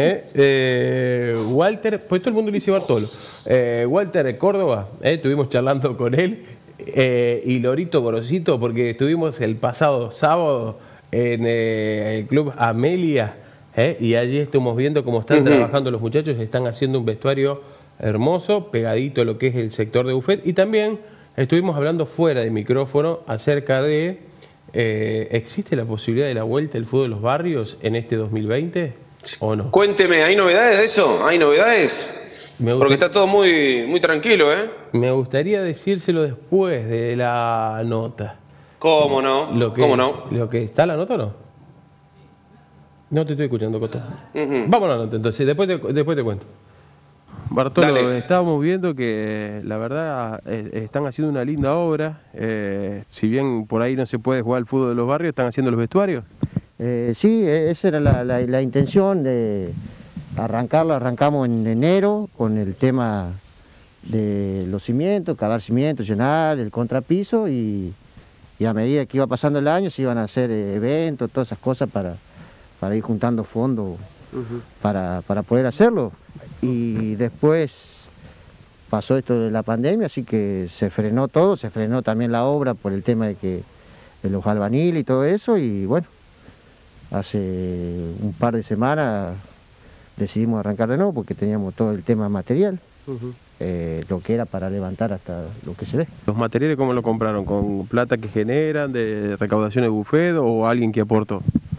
Walter, pues todo el mundo le dice Bartolo. Walter de Córdoba, estuvimos charlando con él. Y Lorito Gorosito, porque estuvimos el pasado sábado en el Club Amelia. Y allí estuvimos viendo cómo están trabajando los muchachos. Están haciendo un vestuario hermoso, pegadito a lo que es el sector de buffet. Y también estuvimos hablando fuera de micrófono acerca de... ¿existe la posibilidad de la vuelta del fútbol de los barrios en este 2020 o no? Cuénteme, ¿hay novedades de eso? ¿Hay novedades? Porque está todo muy tranquilo, ¿eh? Me gustaría decírselo después de la nota. ¿Cómo no? ¿Cómo no? ¿Lo que está la nota o no? No te estoy escuchando, Coto. Vamos a la nota entonces, después te cuento. Bartolo, dale. Estábamos viendo que la verdad están haciendo una linda obra. Si bien por ahí no se puede jugar al fútbol de los barrios, ¿están haciendo los vestuarios? Sí, esa era la intención de arrancarlo. Arrancamos en enero con el tema de los cimientos, cavar cimientos, llenar el contrapiso y a medida que iba pasando el año se iban a hacer eventos, todas esas cosas para ir juntando fondos para poder hacerlo. Y después pasó esto de la pandemia, así que se frenó todo, se frenó también la obra por el tema de los albañiles y todo eso, y bueno, hace un par de semanas decidimos arrancar de nuevo porque teníamos todo el tema material, lo que era para levantar hasta lo que se ve. ¿Los materiales cómo lo compraron? ¿Con plata que generan, de recaudación de buffet o alguien que aportó?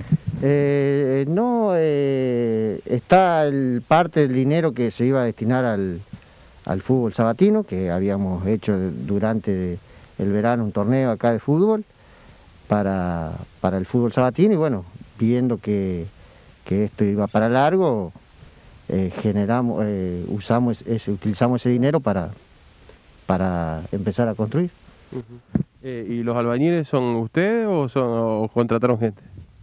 No, está parte del dinero que se iba a destinar al fútbol sabatino, que habíamos hecho durante el verano un torneo acá de fútbol para el fútbol sabatino, y bueno, viendo que esto iba para largo, utilizamos ese dinero para empezar a construir. ¿Y los albañiles son ustedes o contrataron gente?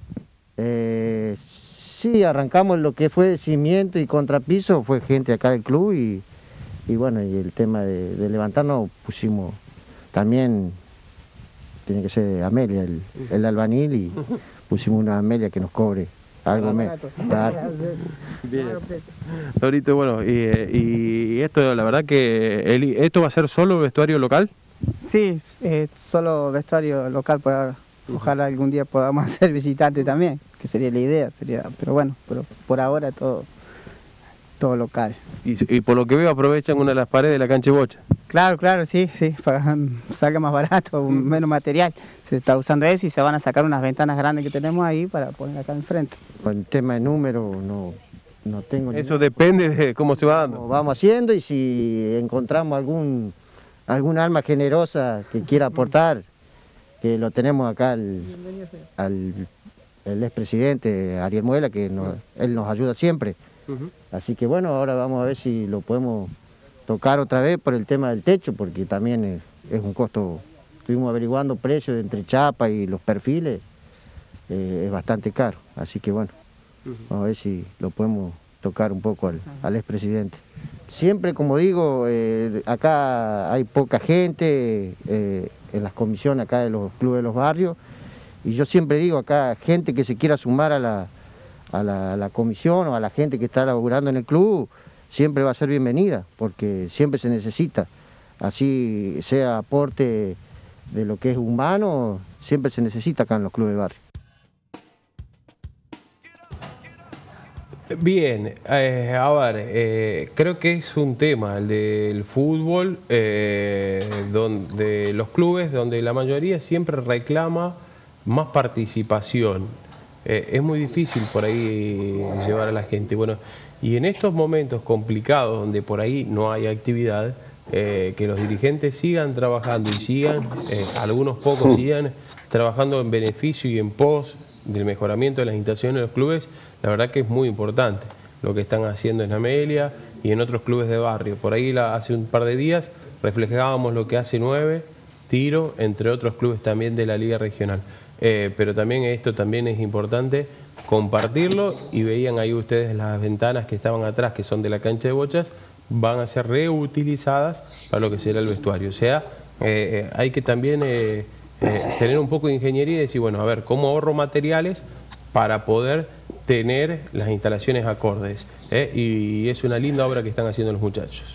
Sí, arrancamos lo que fue cimiento y contrapiso, fue gente acá del club, y bueno, y el tema de levantarnos pusimos también, tiene que ser Amelia el albañil, y pusimos una Amelia que nos cobre algo menos. Bien. Ahorita, bueno, y esto, la verdad que ¿esto va a ser solo vestuario local? Sí, solo vestuario local por ahora. Ojalá algún día podamos hacer visitante también, que sería la idea, pero bueno, por ahora todo local. Y por lo que veo aprovechan una de las paredes de la cancha de bocha. Claro, sí, salga más barato, menos material. Se está usando eso y se van a sacar unas ventanas grandes que tenemos ahí para poner acá enfrente. Con el tema de número no tengo... Eso depende de cómo se va dando. Vamos haciendo, y si encontramos algún alma generosa que quiera aportar, que lo tenemos acá el expresidente Ariel Muela, que él nos ayuda siempre. Así que bueno, ahora vamos a ver si lo podemos tocar otra vez por el tema del techo, porque también es un costo. Estuvimos averiguando precios entre chapa y los perfiles, es bastante caro, así que bueno, vamos a ver si lo podemos tocar un poco al expresidente. Siempre, como digo, acá hay poca gente en las comisiones acá de los clubes de los barrios, y yo siempre digo acá, gente que se quiera sumar a la comisión o a la gente que está laburando en el club, siempre va a ser bienvenida, porque siempre se necesita, así sea aporte de lo que es humano, siempre se necesita acá en los clubes de barrio. Bien, a ver, creo que es un tema el del fútbol, donde los clubes, donde la mayoría siempre reclama más participación. Es muy difícil por ahí llevar a la gente. Bueno, y en estos momentos complicados, donde por ahí no hay actividad, que los dirigentes sigan trabajando y sigan, algunos pocos sigan trabajando en beneficio y en pos del mejoramiento de las instalaciones de los clubes, la verdad que es muy importante lo que están haciendo en Amelia y en otros clubes de barrio. Por ahí hace un par de días reflejábamos lo que hace 9, Tiro, entre otros clubes también de la Liga Regional. Pero también esto también es importante compartirlo, y veían ahí ustedes las ventanas que estaban atrás, que son de la cancha de bochas, van a ser reutilizadas para lo que será el vestuario. O sea, hay que también tener un poco de ingeniería y decir, bueno, a ver, ¿cómo ahorro materiales para poder tener las instalaciones acordes? Y es una linda obra que están haciendo los muchachos.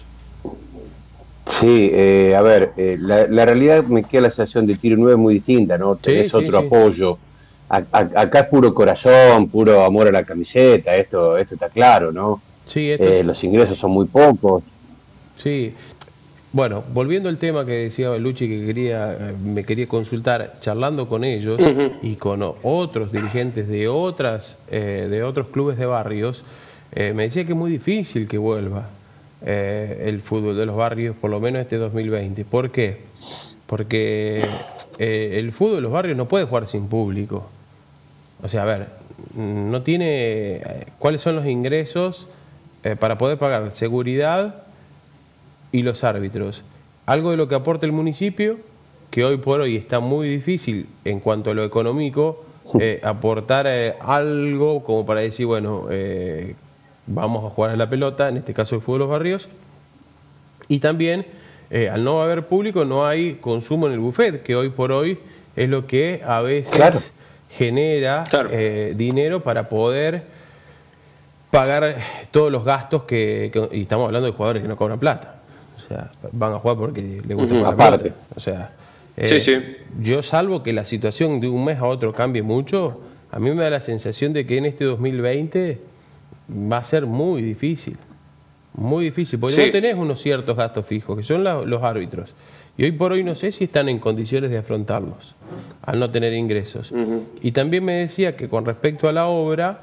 Sí, a ver, la realidad me queda la sensación de Tiro 9 muy distinta, ¿no? Tenés otro apoyo. Acá es puro corazón, puro amor a la camiseta, esto está claro, ¿no? Sí, los ingresos son muy pocos. Sí. Bueno, volviendo al tema que decía Luchi, que me quería consultar, charlando con ellos y con otros dirigentes de otros clubes de barrios, me decía que es muy difícil que vuelva el fútbol de los barrios, por lo menos este 2020. ¿Por qué? Porque el fútbol de los barrios no puede jugar sin público. O sea, a ver, no tiene... ¿Cuáles son los ingresos para poder pagar seguridad y los árbitros? Algo de lo que aporta el municipio, que hoy por hoy está muy difícil en cuanto a lo económico, aportar algo como para decir, bueno, vamos a jugar a la pelota, en este caso el fútbol de los barrios, y también al no haber público no hay consumo en el buffet, que hoy por hoy es lo que a veces genera dinero para poder pagar todos los gastos y estamos hablando de jugadores que no cobran plata. O sea, van a jugar porque les gusta jugar aparte. Pelota. O sea, yo salvo que la situación de un mes a otro cambie mucho, a mí me da la sensación de que en este 2020 va a ser muy difícil, porque Sí. vos tenés unos ciertos gastos fijos, que son los árbitros, y hoy por hoy no sé si están en condiciones de afrontarlos, al no tener ingresos. Y también me decía que con respecto a la obra,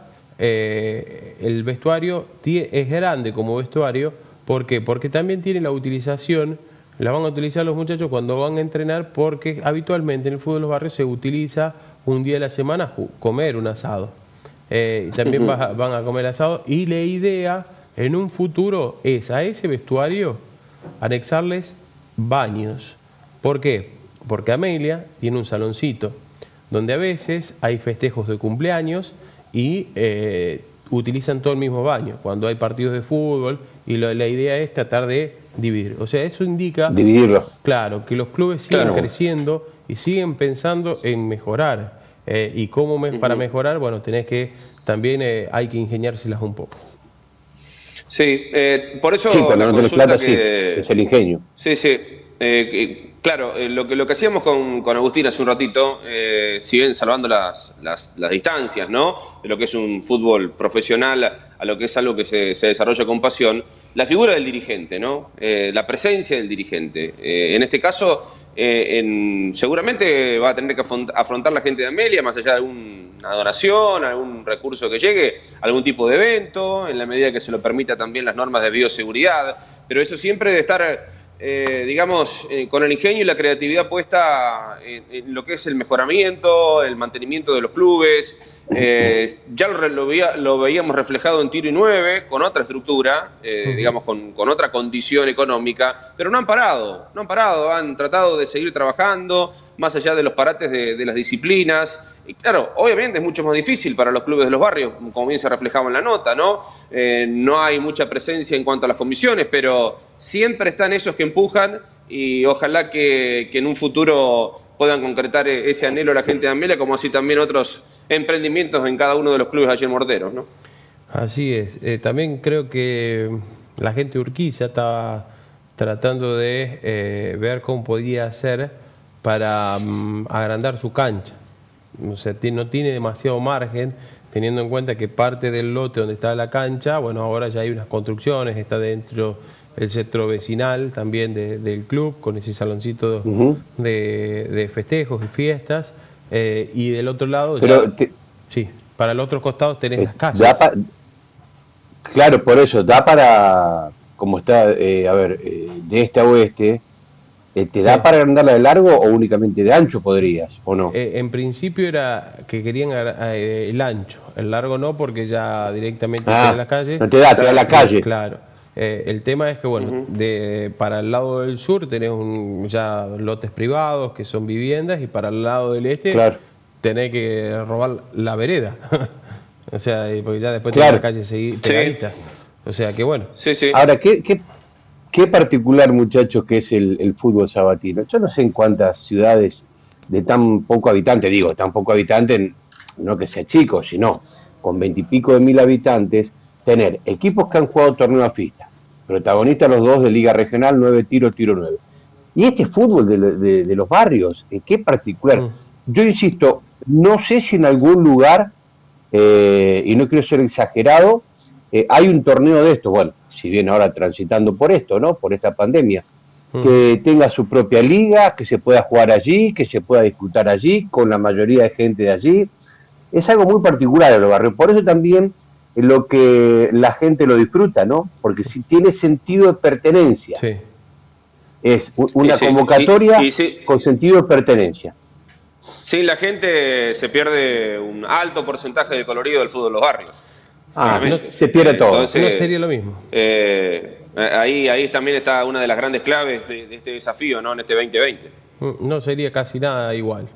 el vestuario es grande como vestuario. ¿Por qué? Porque también tiene la utilización, la van a utilizar los muchachos cuando van a entrenar, porque habitualmente en el fútbol de los barrios se utiliza un día de la semana comer un asado. Y también van a comer asado, y la idea en un futuro es a ese vestuario anexarles baños. ¿Por qué? Porque Amelia tiene un saloncito donde a veces hay festejos de cumpleaños y utilizan todo el mismo baño cuando hay partidos de fútbol, y la idea es tratar de dividir. O sea, eso indica dividirlo. Claro, que los clubes siguen creciendo y siguen pensando en mejorar. Y cómo para mejorar, bueno, tenés que también hay que ingeniárselas un poco. Sí, por eso sí, cuando la no tenés consulta plata, sí, es el ingenio. Sí, sí. Claro, lo que hacíamos con Agustín hace un ratito, si bien salvando las distancias, ¿no?, de lo que es un fútbol profesional a lo que es algo que se desarrolla con pasión, la figura del dirigente, ¿no?, la presencia del dirigente. En este caso, seguramente va a tener que afrontar la gente de Amelia, más allá de alguna donación, algún recurso que llegue, algún tipo de evento, en la medida que se lo permita también las normas de bioseguridad, pero eso siempre de estar... digamos, con el ingenio y la creatividad puesta en lo que es el mejoramiento, el mantenimiento de los clubes. Ya lo veíamos reflejado en Tiro y 9, con otra estructura, digamos, con otra condición económica, pero no han parado, han tratado de seguir trabajando, más allá de los parates de las disciplinas. Y claro, obviamente es mucho más difícil para los clubes de los barrios, como bien se reflejaba en la nota, ¿no? No hay mucha presencia en cuanto a las comisiones, pero siempre están esos que empujan, y ojalá que en un futuro puedan concretar ese anhelo a la gente de Amelia, como así también otros emprendimientos en cada uno de los clubes allí en Morteros, ¿no? Así es. También creo que la gente de Urquiza estaba tratando de ver cómo podía hacer para agrandar su cancha. O sea, no tiene demasiado margen, teniendo en cuenta que parte del lote donde está la cancha, bueno, ahora ya hay unas construcciones, está dentro el centro vecinal también del club, con ese saloncito de festejos y fiestas, y del otro lado, sí, para el otro costado tenés las casas. Claro, por eso, da para, como está, de este a oeste, ¿te da para agrandarla de largo o únicamente de ancho podrías, o no? En principio era que querían el ancho, el largo no, porque ya directamente en la calle. No te da, te da la calle. Claro. El tema es que, bueno, para el lado del sur tenés ya lotes privados que son viviendas, y para el lado del este tenés que robar la vereda. O sea, porque ya después tenés la calle pegadita. O sea, que bueno. Ahora, ¿qué particular, muchachos, que es el fútbol sabatino? Yo no sé en cuántas ciudades de tan poco habitante, no que sea chico, sino con 20 y pico de mil habitantes, tener equipos que han jugado torneo a FISTA, protagonistas los dos de Liga Regional, 9 Tiro 9. Y este fútbol de los barrios, ¿qué particular? Yo insisto, no sé si en algún lugar, y no quiero ser exagerado, hay un torneo de estos, bueno, si bien ahora transitando por esto, ¿no?, por esta pandemia, que tenga su propia liga, que se pueda jugar allí, que se pueda disputar allí, con la mayoría de gente de allí. Es algo muy particular en los barrios, por eso también lo que la gente lo disfruta, ¿no?, porque si tiene sentido de pertenencia. Es una convocatoria con sentido de pertenencia. Sin la gente se pierde un alto porcentaje de colorido del fútbol de los barrios. No, se pierde todo. Entonces, no sería lo mismo. Ahí también está una de las grandes claves de este desafío, ¿no?, en este 2020. No sería casi nada igual.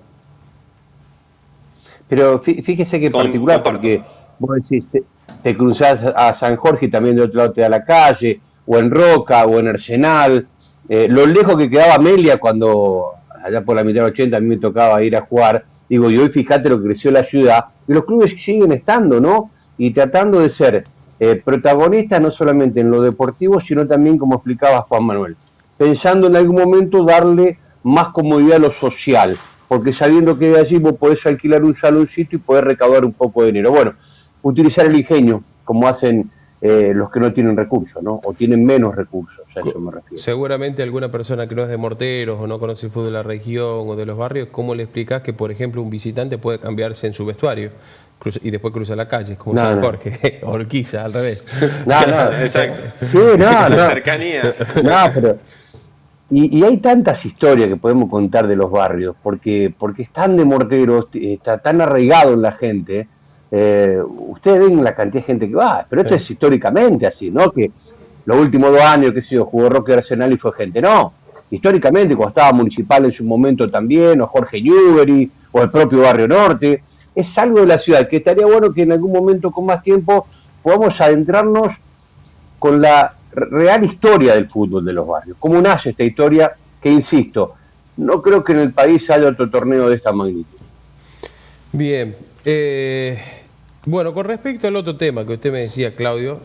Pero fíjese que es particular, porque vos decís, te cruzás a San Jorge y también de otro lado te da la calle, o en Roca, o en Arsenal. Lo lejos que quedaba Amelia cuando, allá por la mitad del 80, a mí me tocaba ir a jugar. Digo, y hoy fíjate lo que creció la ciudad, y los clubes siguen estando, ¿no?, y tratando de ser protagonistas no solamente en lo deportivo, sino también, como explicaba Juan Manuel, pensando en algún momento darle más comodidad a lo social. porque sabiendo que de allí vos podés alquilar un saloncito y podés recaudar un poco de dinero. Bueno, utilizar el ingenio, como hacen los que no tienen recursos, ¿no? O tienen menos recursos, a eso me refiero. Seguramente alguna persona que no es de Morteros o no conoce el fútbol de la región o de los barrios, ¿cómo le explicás que, por ejemplo, un visitante puede cambiarse en su vestuario y después cruza la calle, como San Jorge, o Urquiza, al revés? No, exacto. Sí, no. La cercanía. No, pero... Y hay tantas historias que podemos contar de los barrios, porque están de Morteros, está tan arraigado en la gente. Ustedes ven la cantidad de gente que va, pero esto es históricamente así, ¿no? Que los últimos 2 años, qué sé yo, jugó Roque Arsenal y fue gente. No, históricamente, cuando estaba Municipal en su momento también, o Jorge Newbery, o el propio Barrio Norte, es algo de la ciudad que estaría bueno que en algún momento con más tiempo podamos adentrarnos con la real historia del fútbol de los barrios. ¿Cómo nace esta historia? Que, insisto, no creo que en el país haya otro torneo de esta magnitud. Bien. Bueno, con respecto al otro tema que usted me decía, Claudio,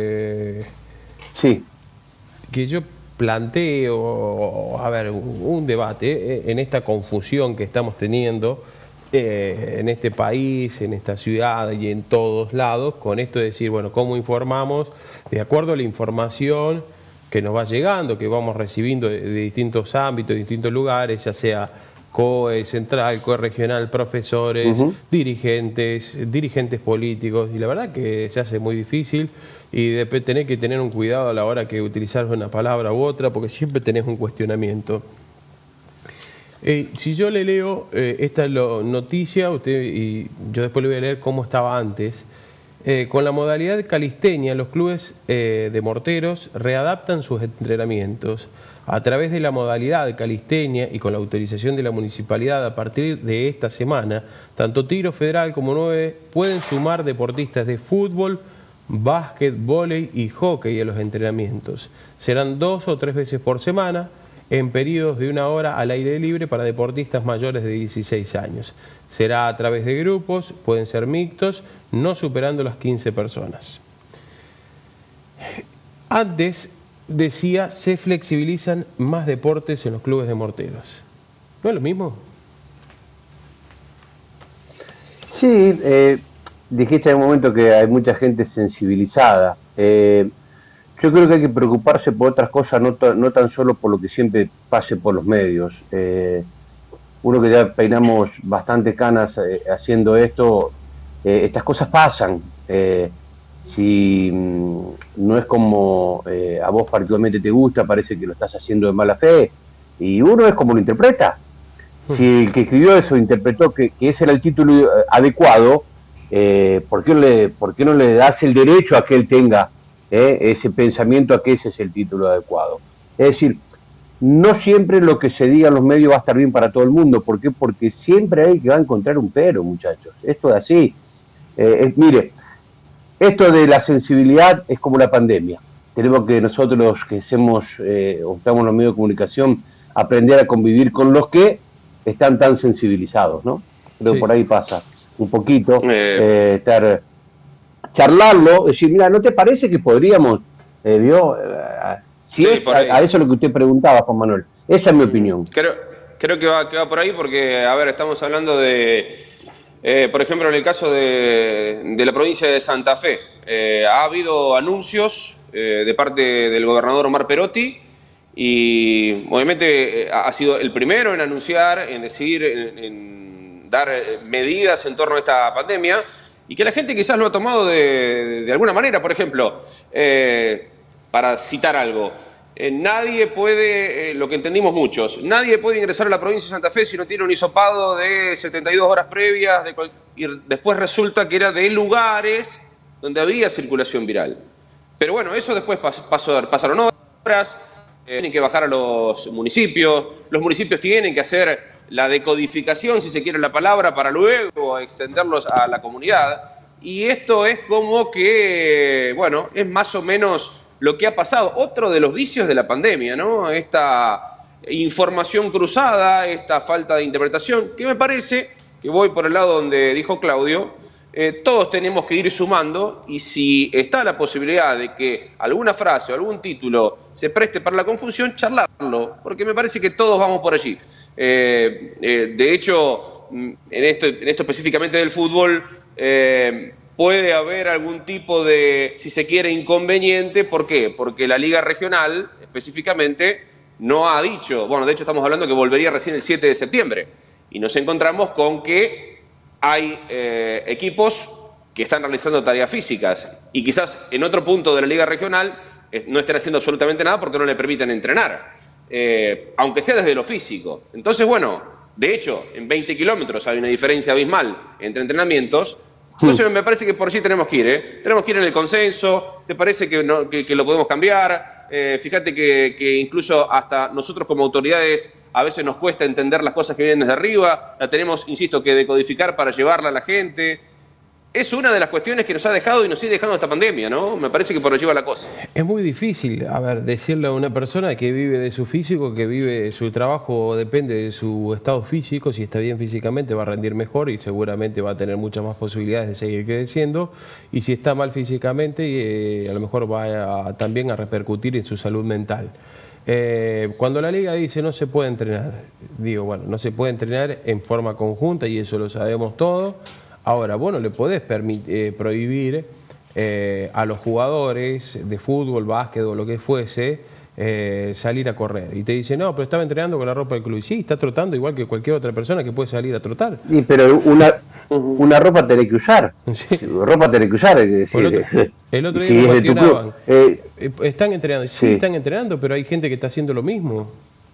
sí, que yo planteo, a ver, un debate en esta confusión que estamos teniendo en este país, en esta ciudad y en todos lados, con esto de decir, bueno, ¿cómo informamos? De acuerdo a la información que nos va llegando, que vamos recibiendo de distintos ámbitos, de distintos lugares, ya sea COE central, COE regional, profesores, dirigentes políticos, y la verdad que se hace muy difícil y después tenés que tener un cuidado a la hora que utilizar una palabra u otra, porque siempre tenés un cuestionamiento. Si yo le leo esta noticia, y yo después le voy a leer cómo estaba antes. Con la modalidad calistenia, los clubes de Morteros readaptan sus entrenamientos. A través de la modalidad calistenia y con la autorización de la municipalidad a partir de esta semana, tanto Tiro Federal como 9 pueden sumar deportistas de fútbol, básquet, vóley y hockey a los entrenamientos. Serán 2 o 3 veces por semana, en periodos de 1 hora al aire libre para deportistas mayores de 16 años. Será a través de grupos, pueden ser mixtos, no superando las 15 personas. Antes, decía, se flexibilizan más deportes en los clubes de Morteros. ¿No es lo mismo? Sí, dijiste en un momento que hay mucha gente sensibilizada. Yo creo que hay que preocuparse por otras cosas, no tan solo por lo que siempre pase por los medios. Uno que ya peinamos bastante canas haciendo esto, estas cosas pasan. Si no es como a vos particularmente te gusta, parece que lo estás haciendo de mala fe, y uno es como lo interpreta. Si el que escribió eso interpretó que ese era el título adecuado, ¿por qué no le das el derecho a que él tenga ese pensamiento, a que ese es el título adecuado? Es decir, no siempre lo que se diga en los medios va a estar bien para todo el mundo. ¿Por qué? Porque siempre hay que va a encontrar un pero, muchachos. Esto es así. Mire, esto de la sensibilidad es como la pandemia. Tenemos que nosotros, los que hacemos o estamos en los medios de comunicación, aprender a convivir con los que están tan sensibilizados, ¿no? Creo que por ahí pasa un poquito, charlarlo, decir, mira, ¿no te parece que podríamos, si sí, a eso es lo que usted preguntaba, Juan Manuel? Esa es mi opinión. Creo que va por ahí porque, a ver, estamos hablando de, por ejemplo, en el caso de la provincia de Santa Fe, ha habido anuncios de parte del gobernador Omar Perotti, y obviamente ha sido el primero en anunciar, en decidir, en dar medidas en torno a esta pandemia, y que la gente quizás lo ha tomado de alguna manera. Por ejemplo, para citar algo, nadie puede, lo que entendimos muchos, nadie puede ingresar a la provincia de Santa Fe si no tiene un hisopado de 72 horas previas, y después resulta que era de lugares donde había circulación viral. Pero bueno, eso después pasaron horas, tienen que bajar a los municipios tienen que hacer la decodificación, si se quiere la palabra, para luego extenderlos a la comunidad. Y esto es como que, bueno, es más o menos lo que ha pasado. Otro de los vicios de la pandemia, ¿no? Esta información cruzada, esta falta de interpretación, que me parece, que voy por el lado donde dijo Claudio, todos tenemos que ir sumando, y si está la posibilidad de que alguna frase o algún título se preste para la confusión, charlarlo, porque me parece que todos vamos por allí. De hecho, en esto específicamente del fútbol, puede haber algún tipo de, si se quiere, inconveniente. ¿Por qué? Porque la Liga Regional, específicamente, no ha dicho, bueno, de hecho estamos hablando que volvería recién el 7 de septiembre, y nos encontramos con que hay equipos que están realizando tareas físicas, y quizás en otro punto de la Liga Regional no estén haciendo absolutamente nada porque no le permiten entrenar, aunque sea desde lo físico. Entonces, bueno, de hecho, en 20 kilómetros hay una diferencia abismal entre entrenamientos. Entonces me parece que por allí tenemos que ir, tenemos que ir en el consenso. ¿Te parece que lo podemos cambiar? Fíjate que incluso hasta nosotros como autoridades a veces nos cuesta entender las cosas que vienen desde arriba, la tenemos, insisto, que decodificar para llevarla a la gente. Es una de las cuestiones que nos ha dejado y nos sigue dejando esta pandemia, ¿no? Me parece que por allí va la cosa. Es muy difícil, decirle a una persona que vive de su físico, que vive su trabajo, depende de su estado físico. Si está bien físicamente va a rendir mejor y seguramente va a tener muchas más posibilidades de seguir creciendo. Y si está mal físicamente, a lo mejor va también a repercutir en su salud mental. Cuando la liga dice no se puede entrenar, digo, bueno, no se puede entrenar en forma conjunta y eso lo sabemos todos. Ahora, vos no le podés prohibir a los jugadores de fútbol, básquet o lo que fuese salir a correr. Y te dicen, no, pero estaba entrenando con la ropa del club. Y sí, está trotando igual que cualquier otra persona que puede salir a trotar. Sí, pero una ropa tenés que usar. Sí. Ropa tenés que usar. Es decir, el otro día me cuestionaban. ¿Están entrenando? Sí, están entrenando, pero hay gente que está haciendo lo mismo.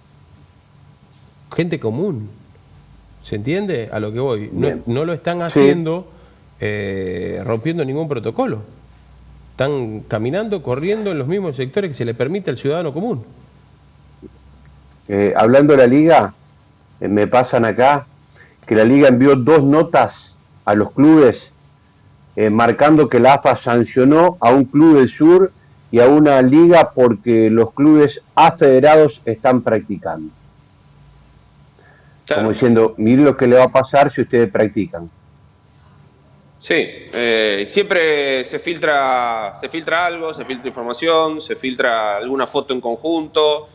Gente común. ¿Se entiende a lo que voy? No lo están haciendo rompiendo ningún protocolo. Están caminando, corriendo en los mismos sectores que se le permite al ciudadano común. Hablando de la liga, me pasan acá que la liga envió 2 notas a los clubes marcando que la AFA sancionó a un club del sur y a una liga porque los clubes afederados están practicando. Claro. Como diciendo, miren lo que le va a pasar si ustedes practican. Sí, siempre se filtra algo, se filtra información, se filtra alguna foto en conjunto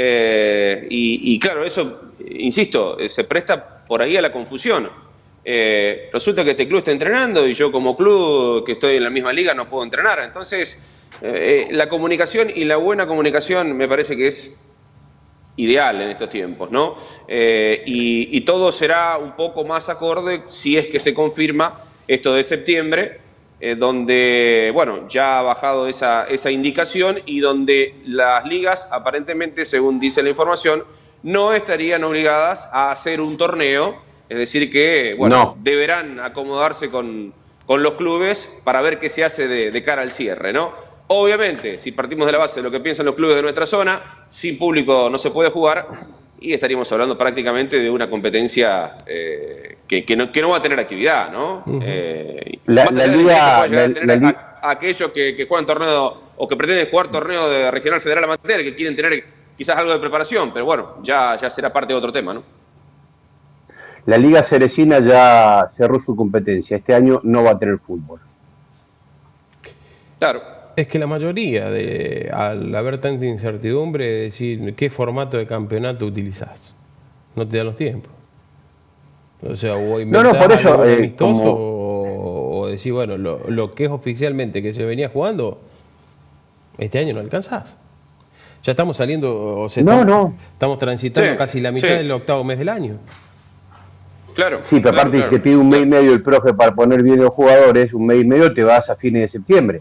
y claro, eso, insisto, se presta por ahí a la confusión. Resulta que este club está entrenando y yo como club que estoy en la misma liga no puedo entrenar. Entonces, la comunicación y la buena comunicación me parece que es ideal en estos tiempos, ¿no? Y todo será un poco más acorde si es que se confirma esto de septiembre, donde, bueno, ya ha bajado esa indicación y donde las ligas, aparentemente, según dice la información, no estarían obligadas a hacer un torneo, es decir que, bueno, deberán acomodarse con los clubes para ver qué se hace de cara al cierre, ¿no? Obviamente, si partimos de la base de lo que piensan los clubes de nuestra zona, sin público no se puede jugar y estaríamos hablando prácticamente de una competencia que no va a tener actividad, ¿no? La liga aquellos que juegan torneo o que pretenden jugar torneo de regional federal amateur, que quieren tener quizás algo de preparación, pero bueno, ya será parte de otro tema, ¿no? La Liga Ceresina ya cerró su competencia, este año no va a tener fútbol. Claro. Es que la mayoría, al haber tanta incertidumbre, de decir qué formato de campeonato utilizás, no te dan los tiempos. O sea, o inventás por eso, algo amistoso o decir, bueno, lo que es oficialmente que se venía jugando, este año no alcanzás. Ya estamos saliendo, o sea, estamos transitando casi la mitad del octavo mes del año. Claro. Sí, pero aparte si te pide un mes y medio el profe para poner bien los jugadores, un mes y medio te vas a fines de septiembre.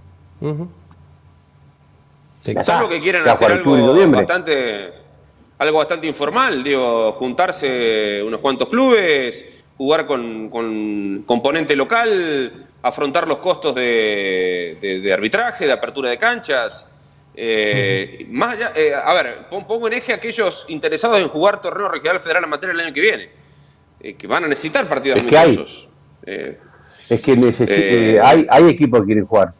Salvo que quieran hacer algo bastante informal, digo, juntarse unos cuantos clubes, jugar con componente local, afrontar los costos de arbitraje, de apertura de canchas. Más allá, a ver, pongo en eje a aquellos interesados en jugar torneo regional federal amateur el año que viene, que van a necesitar partidos amistosos. Es que hay equipos que quieren jugar.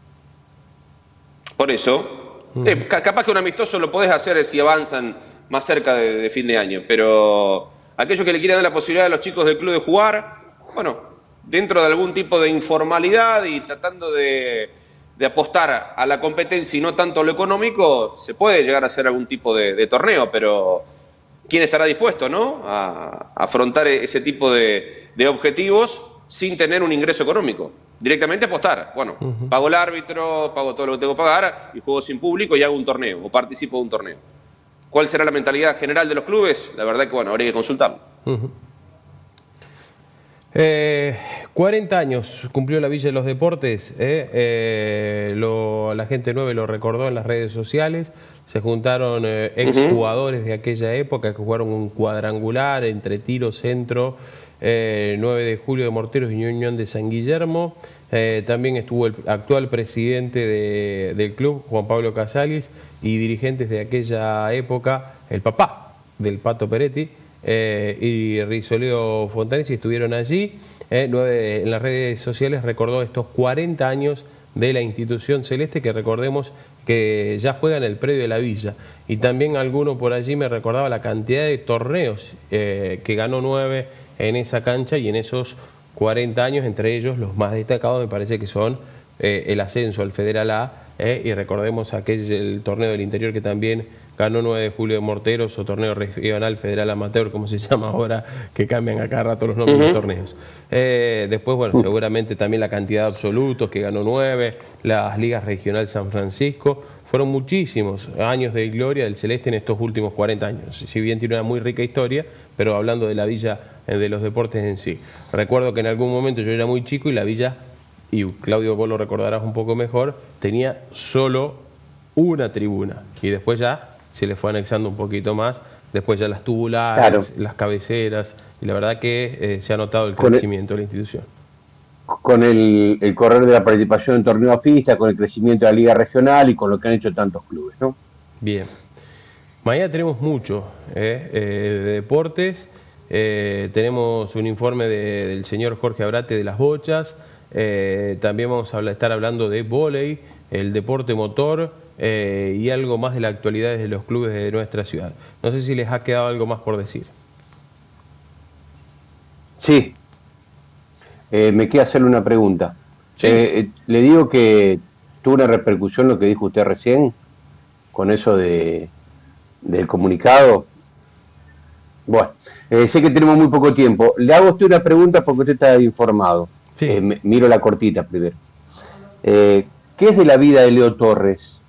Por eso, capaz que un amistoso lo podés hacer si avanzan más cerca de fin de año, pero aquellos que le quieran dar la posibilidad a los chicos del club de jugar, bueno, dentro de algún tipo de informalidad y tratando de apostar a la competencia y no tanto a lo económico, se puede llegar a hacer algún tipo de torneo, pero ¿quién estará dispuesto, ¿no?, a afrontar ese tipo de objetivos sin tener un ingreso económico? Directamente apostar. Bueno, pago el árbitro, pago todo lo que tengo que pagar y juego sin público y hago un torneo o participo de un torneo. ¿Cuál será la mentalidad general de los clubes? La verdad que, bueno, habría que consultarlo. 40 años cumplió la Villa de los Deportes. La gente 9 lo recordó en las redes sociales. Se juntaron exjugadores de aquella época que jugaron un cuadrangular entre Tiro, Centro, 9 de Julio de Morteros y Unión de San Guillermo. También estuvo el actual presidente del club, Juan Pablo Casalis, y dirigentes de aquella época, el papá del Pato Peretti y Risoleo Fontanesi estuvieron allí. 9 en las redes sociales recordó estos 40 años de la institución celeste, que recordemos que ya juega en el predio de la Villa. Y también alguno por allí me recordaba la cantidad de torneos que ganó 9 en esa cancha y en esos 40 años, entre ellos los más destacados me parece que son el ascenso al Federal A, y recordemos el torneo del interior que también ganó 9 de Julio de Morteros, o torneo regional Federal Amateur, como se llama ahora, que cambian a cada rato los nombres de los torneos. Después, bueno, seguramente también la cantidad de absolutos que ganó 9, las ligas regional San Francisco. Fueron muchísimos años de gloria del Celeste en estos últimos 40 años. Si bien tiene una muy rica historia, pero hablando de la Villa de los Deportes en sí. Recuerdo que en algún momento yo era muy chico y la Villa, y Claudio vos lo recordarás un poco mejor, tenía solo una tribuna. Y después ya se le fue anexando un poquito más, después ya las tubulares, las cabeceras, y la verdad que se ha notado el crecimiento de la institución. Con el correr de la participación en torneo AFISTA, con el crecimiento de la Liga Regional y con lo que han hecho tantos clubes, ¿no? Bien. Mañana tenemos mucho de deportes. Tenemos un informe del señor Jorge Abrate de las bochas. También vamos a estar hablando de vóley, el deporte motor y algo más de la actualidad de los clubes de nuestra ciudad. No sé si les ha quedado algo más por decir. Sí. Me queda hacerle una pregunta. ¿Sí? Le digo que tuvo una repercusión lo que dijo usted recién, con eso del comunicado. Bueno, sé que tenemos muy poco tiempo. Le hago a usted una pregunta porque usted está informado. Sí. Miro la cortita primero. ¿Qué es de la vida de Leo Torres?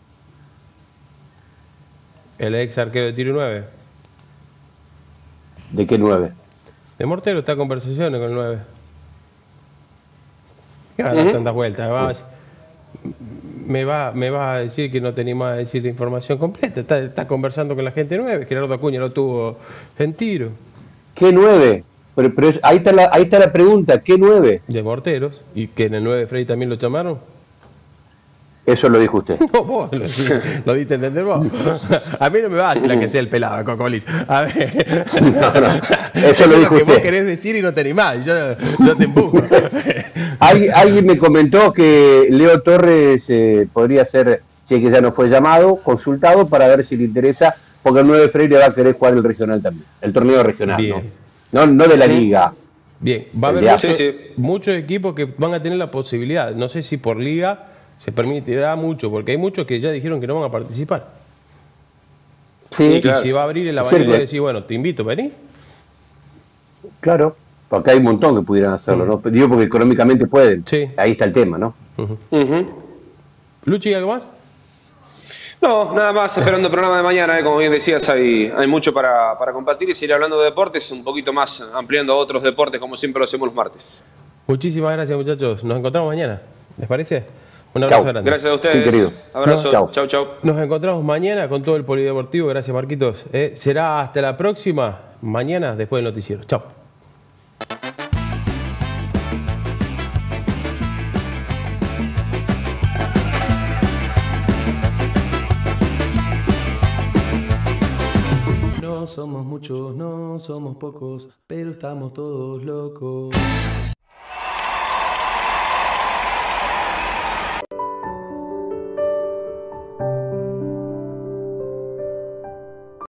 El ex arquero de Tiro 9. ¿De qué 9? De Mortero, está en conversaciones con el 9. Tantas vueltas. Me va a decir que no tenía más a decir de información completa. Está conversando con la gente 9. Gerardo Acuña lo tuvo en Tiro. ¿Qué 9? Pero ahí está la pregunta. ¿Qué 9? De Morteros. ¿Y que en el 9 de Frey también lo llamaron? Eso lo dijo usted. No, vos lo diste a entender vos. A mí no me va a decir la que sea el pelado, Cocolis. A ver. No. Eso lo dijo usted. Es lo que vos usted. querés decir y no te animás. Yo te empujo. Alguien me comentó que Leo Torres podría ser, si es que ya no fue llamado, consultado para ver si le interesa, porque el 9 de Freire va a querer jugar el regional también, el torneo regional. Bien. No de la liga. Bien, va a haber muchos equipos que van a tener la posibilidad. No sé si por liga se permitirá mucho, porque hay muchos que ya dijeron que no van a participar. Sí, y si va a abrir el abanico y decir, bueno, te invito, ¿venís? Claro, porque hay un montón que pudieran hacerlo, ¿no? Digo porque económicamente pueden. Sí. Ahí está el tema, ¿no? Luchi, ¿algo más? No, nada más, esperando el programa de mañana, como bien decías, hay mucho para compartir y seguir hablando de deportes, un poquito más ampliando otros deportes, como siempre lo hacemos los martes. Muchísimas gracias, muchachos. Nos encontramos mañana. ¿Les parece? Un abrazo grande. Gracias a ustedes. Sí, querido. Abrazo. Chau. Nos encontramos mañana con todo el Polideportivo. Gracias, Marquitos. Será hasta la próxima. Mañana, después del noticiero. Chau. No somos muchos, no somos pocos, pero estamos todos locos.